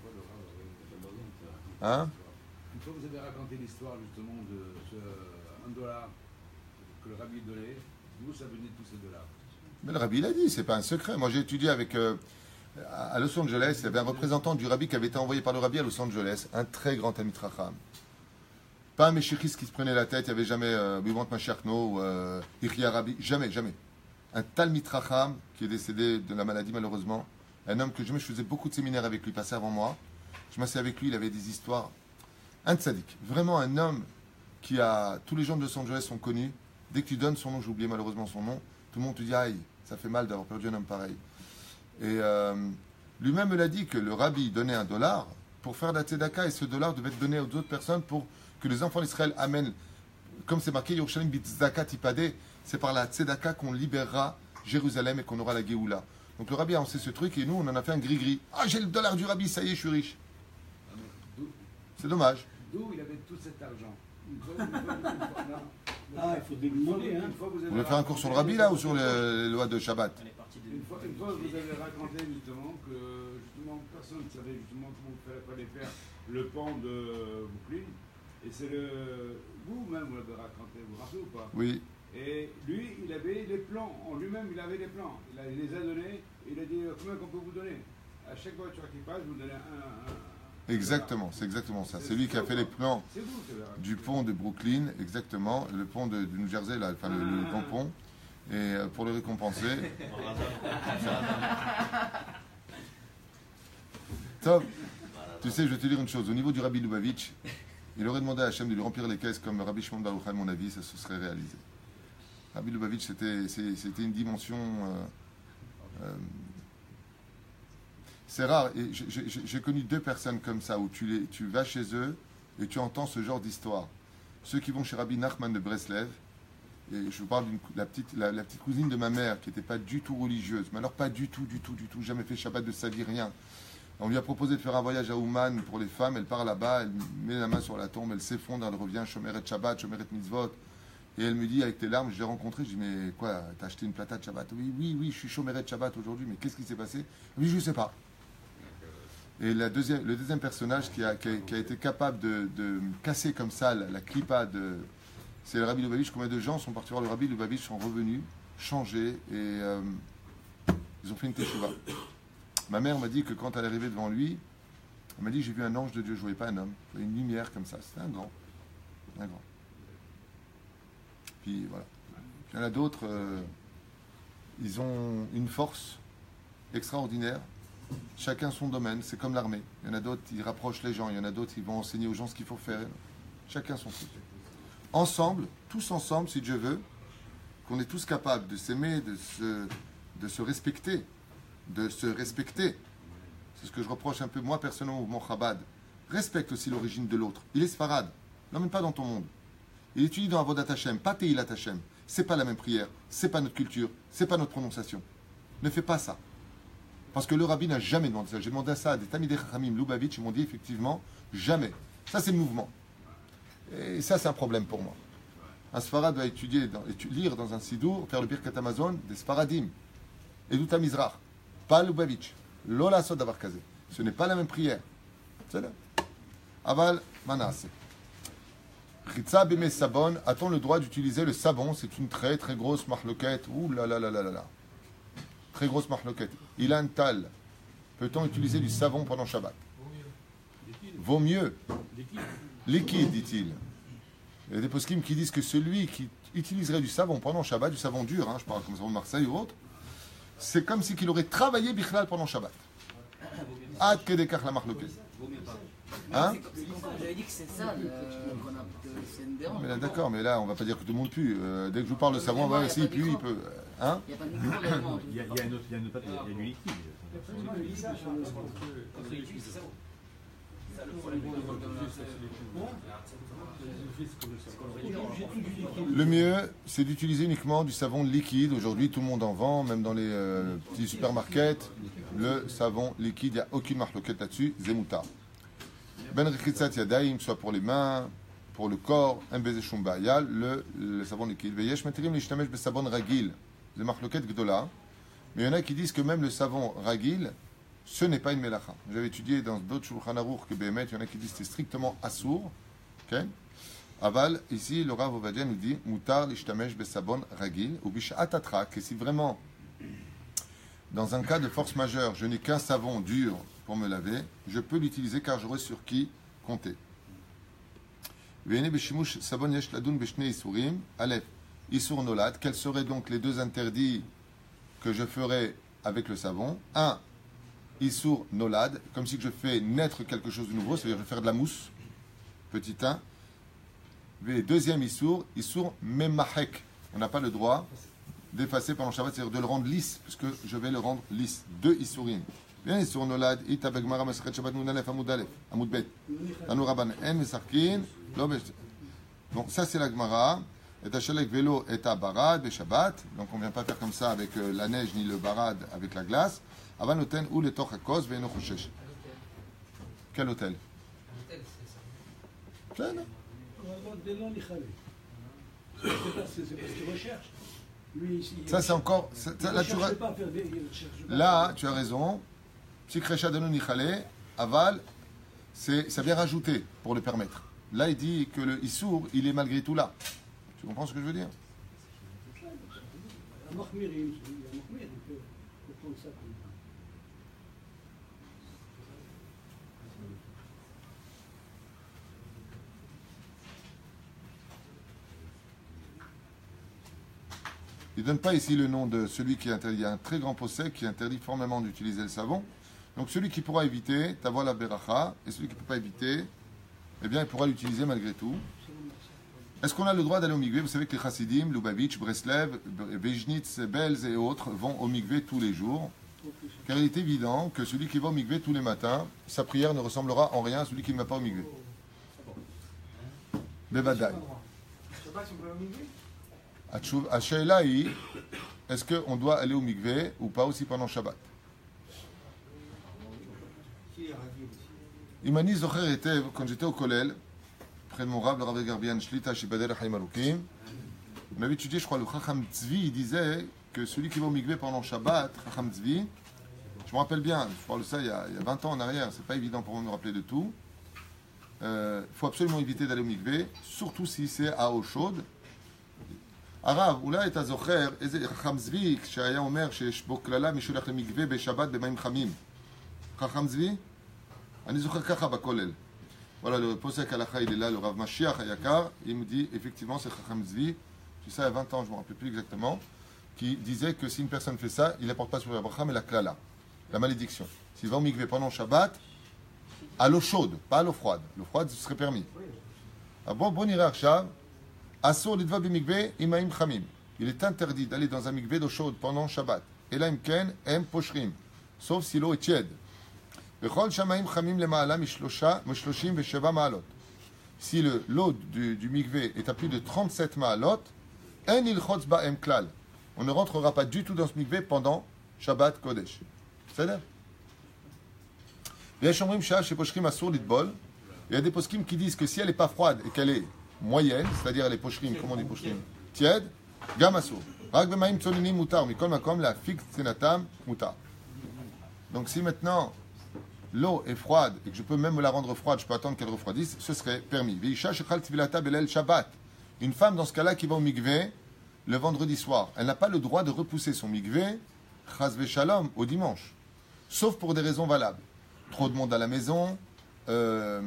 Speaker 1: Hein?
Speaker 8: Une fois, vous avez raconté l'histoire justement de ce un dollar que le rabbi donnait. D'où ça venait tous ces dollars?
Speaker 1: Mais le rabbi l'a dit, c'est pas un secret. Moi, j'ai étudié avec euh, à Los Angeles. Il y avait un représentant du rabbi qui avait été envoyé par le rabbi à Los Angeles, un très grand ami Racham. Pas un méchichiste qui se prenait la tête. Il n'y avait jamais Bivant Mashiachno ou euh, Ichia Rabbi. Jamais, jamais. Un Talmid Racham qui est décédé de la maladie malheureusement. Un homme que je, je faisais beaucoup de séminaires avec lui, passé avant moi. Je m'asseyais avec lui, il avait des histoires. Un tzaddik, vraiment un homme qui a... Tous les gens de Los Angeles sont connus. Dès que tu donnes son nom, j'ai oublié malheureusement son nom, tout le monde te dit, aïe, ça fait mal d'avoir perdu un homme pareil. Et euh, lui-même me l'a dit que le rabbi donnait un dollar pour faire la tzedaka et ce dollar devait être donné aux autres personnes pour que les enfants d'Israël amènent, comme c'est marqué, Yerushalayim bit tzedaka tipade, c'est par la tzedaka qu'on libérera Jérusalem et qu'on aura la Géoula. Donc le rabbi a lancé ce truc et nous, on en a fait un gris-gris. Ah, j'ai le dollar du rabbi, ça y est, je suis riche. C'est dommage.
Speaker 8: D'où il avait tout cet argent?
Speaker 5: Ah, il faudrait lui demander, hein.
Speaker 1: Vous voulez faire un cours sur le rabbi, là, ou sur les, les lois de Shabbat?
Speaker 8: Une fois, une fois, vous avez raconté justement que justement, personne ne savait justement comment il fallait faire le pont de Brooklyn. Et c'est le... Vous-même, vous l'avez raconté, vous vous rappelez ou pas?
Speaker 1: Oui.
Speaker 8: Et lui, il avait les plans. En lui-même, il avait les plans. Il, a, il les a donnés. Il a dit combien qu'on peut vous donner. À chaque voiture qui passe, vous donnez un. un
Speaker 1: Exactement, c'est exactement ça. C'est lui qui a fait les plans
Speaker 8: c'est vous, c'est vrai.
Speaker 1: du pont de Brooklyn, exactement, le pont de, de New Jersey, là, enfin le, le grand pont. Et euh, pour le récompenser. Top. Tu sais, je vais te dire une chose. Au niveau du Rabbi Lubavitch, il aurait demandé à Hachem de lui remplir les caisses comme Rabbi Shimon Bar Yochai, à mon avis, ça se serait réalisé. Rabbi Lubavitch, c'était, c'était une dimension. Euh, euh, c'est rare. Et j'ai, j'ai, j'ai connu deux personnes comme ça où tu, les, tu vas chez eux et tu entends ce genre d'histoire. Ceux qui vont chez Rabbi Nachman de Breslev. Et je vous parle de la petite, la, la petite cousine de ma mère qui n'était pas du tout religieuse, mais alors pas du tout, du tout, du tout, jamais fait Shabbat de sa vie, rien. On lui a proposé de faire un voyage à Ouman pour les femmes, elle part là-bas, elle met la main sur la tombe, elle s'effondre, elle revient, Shomeret Shabbat, Shomeret Mitzvot, et elle me dit avec tes larmes, je l'ai rencontrée, je dis mais quoi, t'as acheté une plata de Shabbat? Oui, oui, oui, je suis Shomeret Shabbat aujourd'hui, mais qu'est-ce qui s'est passé? Oui, je ne sais pas. Et la deuxième, le deuxième personnage qui a, qui a, qui a été capable de, de casser comme ça la, la clipa de... C'est le Rabbi Lubavitch. Combien de gens sont partis voir le Rabbi Lubavitch, sont revenus, changés, et euh, ils ont fait une teshuva. Ma mère m'a dit que quand elle est arrivée devant lui, elle m'a dit j'ai vu un ange de Dieu, je ne voyais pas un homme, je voyais une lumière comme ça, c'était un grand. Un grand. Puis voilà. Il y en a d'autres, euh, ils ont une force extraordinaire, chacun son domaine, c'est comme l'armée. Il y en a d'autres, ils rapprochent les gens, il y en a d'autres, ils vont enseigner aux gens ce qu'il faut faire. Chacun son truc. Ensemble, tous ensemble, si Dieu veut, qu'on est tous capables de s'aimer, de se, de se respecter, de se respecter. C'est ce que je reproche un peu, moi, personnellement, au mouvement Chabad. Respecte aussi l'origine de l'autre. Il est Sfarad. L'emmène pas dans ton monde. Il étudie dans Avodat Hashem, pas Teilat Hashem. C'est pas la même prière, c'est pas notre culture, c'est pas notre prononciation. Ne fais pas ça. Parce que le rabbi n'a jamais demandé ça. J'ai demandé ça à des Tamidei Chachamim, Lubavitch, ils m'ont dit effectivement, jamais. Ça, c'est le mouvement. Et ça, c'est un problème pour moi. Un Sfarad doit étudier, dans, étudier, lire dans un Sidour, faire le Birkat Amazon, des Sfaradim. Et d'Outa Mizrach. Pas Lubavitch. Lola Sod Avarkazé. Ce n'est pas la même prière. C'est là. Aval Manasse. Ritza Beme Sabon. A-t-on le droit d'utiliser le savon? C'est une très très grosse marloquette. Ouh là là là là là là. Très grosse marloquette. Ilan Tal. Peut-on utiliser du savon pendant Shabbat? Vaut mieux. Liquide, dit-il. Il y a des poskim qui disent que celui qui utiliserait du savon pendant Shabbat, du savon dur, hein, je parle comme savon de Marseille ou autre, c'est comme si qu'il aurait travaillé Bichlal pendant Shabbat. Ad kedekach la marloquette. Hein?
Speaker 2: J'avais dit que c'est ça, euh, qu'on a, que c'est une dérange.
Speaker 1: Mais là, d'accord, mais là, on va pas dire que tout le monde pue. Euh, dès que je vous parle de savon, ouais, si, il pue, il peut. Hein?
Speaker 2: Il n'y a pas de micro là-dedans.
Speaker 7: Il y a, il y a une autre, il y a une autre, il y a du liquide.
Speaker 1: Le mieux, c'est d'utiliser uniquement du savon liquide. Aujourd'hui, tout le monde en vend, même dans les euh, petits supermarkets. Le savon liquide, il n'y a aucune marloquette là-dessus. Zemouta. Ben Rechitzat Yadaim, soit pour les mains, pour le corps, un baiser shumba. Il y a le, le savon liquide. Veyesh Materim l'ishtamesh besabon ragil. Les marloquettes gdola. Mais il y en a qui disent que même le savon ragil, ce n'est pas une melacha. J'avais étudié dans d'autres Shulchan Aruch que Béhémet, il y en a qui disent que c'est strictement assour. Okay? Aval, ici, le Rav Ovadia nous dit Mutar l'ishtamesh besabon ragil ou bishat atrak. Et si vraiment, dans un cas de force majeure, je n'ai qu'un savon dur pour me laver, je peux l'utiliser car j'aurai sur qui compter. Veine beshimush sabon yesh ladun beshne isurim. Aleph, isur nolad. Quels seraient donc les deux interdits que je ferai avec le savon? Un, Issour nolad, comme si je fais naître quelque chose de nouveau, c'est-à-dire je vais faire de la mousse, petit un. Et deuxième Issour, Issour memahek. On n'a pas le droit d'effacer pendant Shabbat, c'est-à-dire de le rendre lisse, puisque je vais le rendre lisse. Deux Issourim. Bien Issour nolad, itabegmara masachet Shabbat nunalef amud alef, amud bet. Anu rabban en mesarkin, lo bech. Donc ça c'est la Gemara. Et Hachalek vélo est à barad, be Shabbat. Donc on ne vient pas faire comme ça avec euh, la neige ni le barad avec la glace. Avant l'hôtel où les torts à cause veillent choshesh. Quel hôtel?
Speaker 9: L'hôtel, c'est ça.
Speaker 5: C'est parce qu'il recherche.
Speaker 1: Ça, c'est encore. C'est, ça, là, tu ra... là, tu as raison. Psikrecha de nichale, aval, c'est, ça vient rajouter pour le permettre. Là, il dit que le issour, il est malgré tout là. Tu comprends ce que je veux dire?
Speaker 5: המחמירים, המחמיר, on peut prendre ça comme ça.
Speaker 1: Il ne donne pas ici le nom de celui qui interdit. Il y a un très grand possède qui interdit formellement d'utiliser le savon. Donc celui qui pourra éviter, t'avoir la beracha, et celui qui ne peut pas éviter, eh bien il pourra l'utiliser malgré tout. Est-ce qu'on a le droit d'aller au mikvé? Vous savez que les Chassidim, Lubavitch, Breslev, Vejnitz, Belz et autres vont au mikvé tous les jours. Car il est évident que celui qui va au mikvé tous les matins, sa prière ne ressemblera en rien à celui qui ne va pas au mikvé. Bevadaï. Ashaïla, est-ce qu'on doit aller au mikvé ou pas aussi pendant Shabbat? Imani Zocher était, quand j'étais au Kollel, près de mon rab, le Rav Garbian Shlita, Shibadel Chaim Alukim, on avait étudié, je crois, le Chacham Tzvi, il disait que celui qui va au mikvé pendant Shabbat, Chacham Tzvi, je me rappelle bien, je parle de ça il y a, il y a vingt ans en arrière, c'est pas évident pour moi de me rappeler de tout. Il euh, faut absolument éviter d'aller au mikvé, surtout si c'est à eau chaude. הרב, אולי אתה זוכר איזה חכם צבי שהיה אומר שיש בו כללה מי שהולך למקווה בשבת במים חמים. חכם צבי? אני זוכר ככה בכולל. Voilà, le posek halakha, il est là, le Rav Mashiach Hayakar, il me dit, effectivement, c'est Chacham Zvi, j'ai ça il y a vingt ans, je ne me rappelle plus exactement, qui disait que si une personne fait ça, il n'apporte pas sur la bracha, mais la klala, la malédiction. S'il va au mikvé pendant Shabbat, à l'eau chaude, pas à l'eau froide. L'eau froide, ce serait permis. Ah bon, bon, ira Arshav. Asur lidva bimikvé imaim chamim. Il est interdit d'aller dans un mikvé d'eau chaude pendant Shabbat. Et là, imken, em poshrim. Sauf si l'eau est tiède. Bechol shamaim chamim lemaala mishlosha mishloshim vesheva maalot. Si le l'eau du, du mikvé est à plus de trente-sept maalot, en ilchotz ba'em klal. On ne rentrera pas du tout dans ce mikvé pendant Shabbat Kodesh. C'est là. Il y a des poskim qui disent que si elle n'est pas froide et qu'elle est moyenne, c'est-à-dire elle est poshrim, comment on dit poshrim, tiède, gam asur. Donc si maintenant l'eau est froide et que je peux même me la rendre froide, je peux attendre qu'elle refroidisse, ce serait permis. Une femme dans ce cas-là qui va au mikvé le vendredi soir, elle n'a pas le droit de repousser son mikvé chas v'shalom au dimanche, sauf pour des raisons valables. Trop de monde à la maison, euh,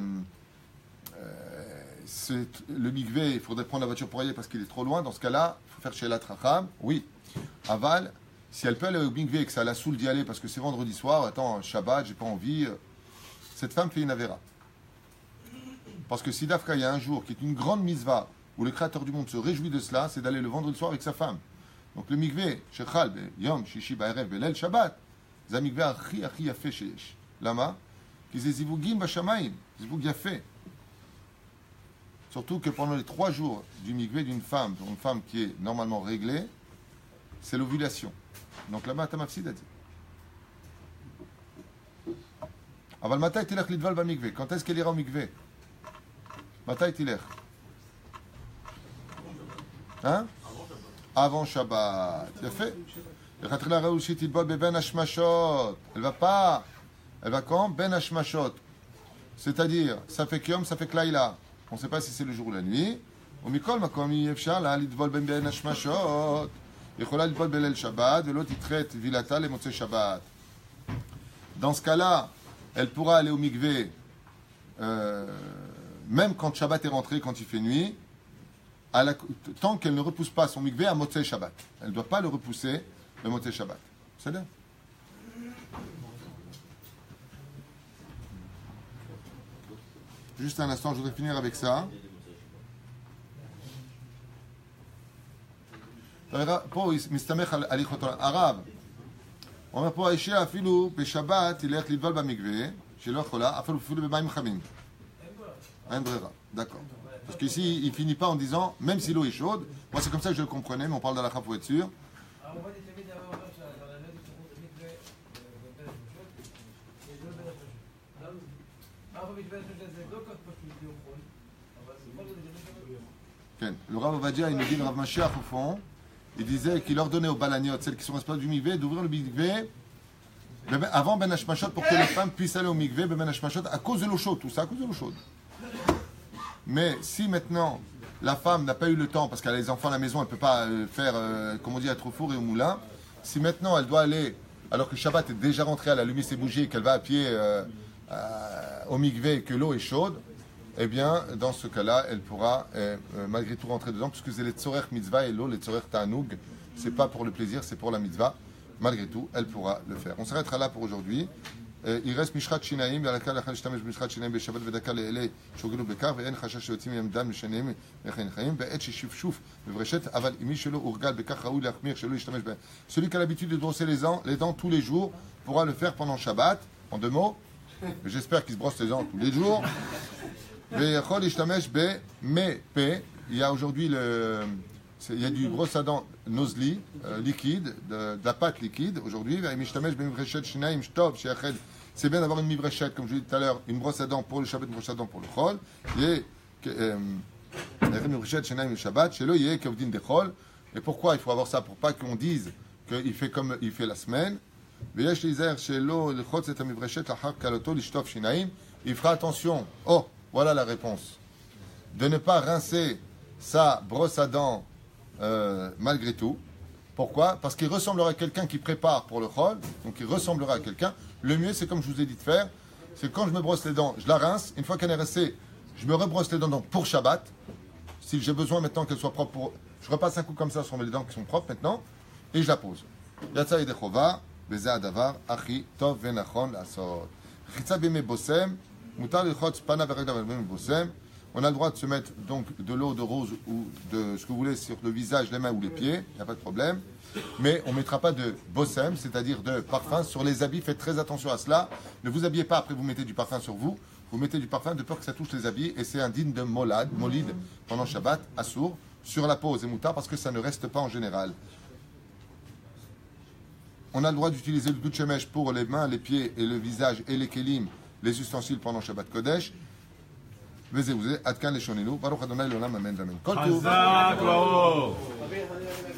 Speaker 1: euh, le mikvé, il faudrait prendre la voiture pour y aller parce qu'il est trop loin. Dans ce cas-là, il faut faire chez la tracham. Oui. Aval, si elle peut aller au mikvé et que ça la saoule d'y aller parce que c'est vendredi soir, attends, Shabbat, j'ai pas envie, cette femme fait une avéra. Parce que si Dafka, il y a un jour qui est une grande mitzvah où le Créateur du monde se réjouit de cela, c'est d'aller le vendredi soir avec sa femme. Donc le mikvé, shechal, yom, shishi, ba'erev, belel, Shabbat, c'est un mikvé achi, achi, yafé, sheyesh. Lama, qui c'est zivugim bashamaim, zivug yafé. Surtout que pendant les trois jours du mikvé d'une femme, pour une femme qui est normalement réglée, c'est l'ovulation. Donc là-bas, t'as mafsid a dit. Aval matay tilech lidval ba mikvé. Quand est-ce qu'elle ira au mikvé? Matay tilech. Hein? Avant Shabbat. Yafé. Elle va pas. Elle va quand? Ben Hashmashot. C'est-à-dire, ça fait Kiyom, ça fait Klaïla. On ne sait pas si c'est le jour ou la nuit. Au Mikol, Makom, Yefshar, là, Lidvol Ben Ben Hashmashot. Yechola Lidvol Belel Shabbat, et l'autre, il traite Vilata, les Motzei Shabbat. Dans ce cas-là, elle pourra aller au mikvé, euh, même quand Shabbat est rentré, quand il fait nuit, à la, tant qu'elle ne repousse pas son mikvé à Motzei Shabbat. Elle ne doit pas le repousser, le Motzei Shabbat. C'est bien. Juste un instant, je voudrais finir avec ça. פה מסתמך על הליכות הרב. הוא אומר פה האישה אפילו בשבת ילך לדבל במקווה, שלא יכולה, אפילו אפילו במים חמים. אין ברירה, d'accord. Parce qu'ici, il ne finit pas en disant, même si l'eau est chaude, moi c'est comme ça que je le comprenais, mais on parle de la khaf pour être sûr. Le Rav Ovadia, il nous dit le Rav Mashiach au fond, il disait qu'il ordonnait aux balagnotes, celles qui sont responsables du mikvé, d'ouvrir le mikvé avant Ben Hashmashot pour que les femmes puissent aller au mikvé Ben Hashmashot à cause de l'eau chaude, tout ça à cause de l'eau chaude. Mais si maintenant la femme n'a pas eu le temps, parce qu'elle a les enfants à la maison, elle ne peut pas euh, faire, euh, comme on dit, être au four et au moulin. Si maintenant elle doit aller, alors que Shabbat est déjà rentré, elle a allumé ses bougies et qu'elle va à pied euh, euh, au mikvé et que l'eau est chaude, eh bien, dans ce cas-là, elle pourra euh, euh, malgré tout rentrer dedans, puisque c'est les tzorer mitzvah et l'eau, les tzorer ta'anoug. C'est pas pour le plaisir, c'est pour la mitzvah. Malgré tout, elle pourra le faire. On s'arrêtera là pour aujourd'hui. Euh, il reste Mishrat Shinaim, Yalakal Lachal Shtamesh Mishrat Shinaim, Beshabbat Vedakal Ele, Shogelu Bekar, Ve'en Chashash Yotzim Yamdan Mishanaim, Mechain Chaim, Be'et Shishuf Shuf, Bevrechet, Aval Imi Shelo Urgal, Bekar Raoul Achmir, Shelo Yishtamesh Ben. Celui qui a l'habitude de brosser les dents, les dents tous les jours pourra le faire pendant Shabbat. En deux mots, j'espère qu'il se brosse les dents tous les jours. Ve'echol Yishtamesh Be Mepe. Il y a aujourd'hui le. Il y a du brosse à dents nosli, euh, liquide, de, de la pâte liquide aujourd'hui. C'est bien d'avoir une mivrechet, comme je l'ai dit tout à l'heure, une brosse à dents pour le Shabbat, une brosse à dents pour le Chol. Et pourquoi il faut avoir ça? Pour pas qu'on dise qu'il fait comme il fait la semaine. Il fera attention. Oh, voilà la réponse. De ne pas rincer sa brosse à dents Euh, malgré tout. Pourquoi? Parce qu'il ressemblera à quelqu'un qui prépare pour le chol, donc il ressemblera à quelqu'un. Le mieux, c'est comme je vous ai dit de faire, c'est quand je me brosse les dents, je la rince. Une fois qu'elle est rincée, je me rebrosse les dents donc pour Shabbat. Si j'ai besoin maintenant qu'elle soit propre, pour... je repasse un coup comme ça sur mes dents qui sont propres maintenant, et je la pose. Yatsa yedechova, beze adavar, achi, tov venachon lasot. Chitza bime bosem, mutar lichot pana veregdav bime bosem. On a le droit de se mettre donc de l'eau de rose ou de ce que vous voulez sur le visage, les mains ou les pieds, il n'y a pas de problème. Mais on ne mettra pas de bossem, c'est-à-dire de parfum sur les habits. Faites très attention à cela. Ne vous habillez pas après vous mettez du parfum sur vous. Vous mettez du parfum de peur que ça touche les habits. Et c'est indigne de molad, molide pendant Shabbat, assour, sur la peau et moutards parce que ça ne reste pas en général. On a le droit d'utiliser le douchemesh pour les mains, les pieds et le visage et les kelim, les ustensiles pendant Shabbat Kodesh. Vezeu, Adkan Leshonenu, Baruch Adonai L'Olam, Amen, Amen.
Speaker 7: Chazak, bravo.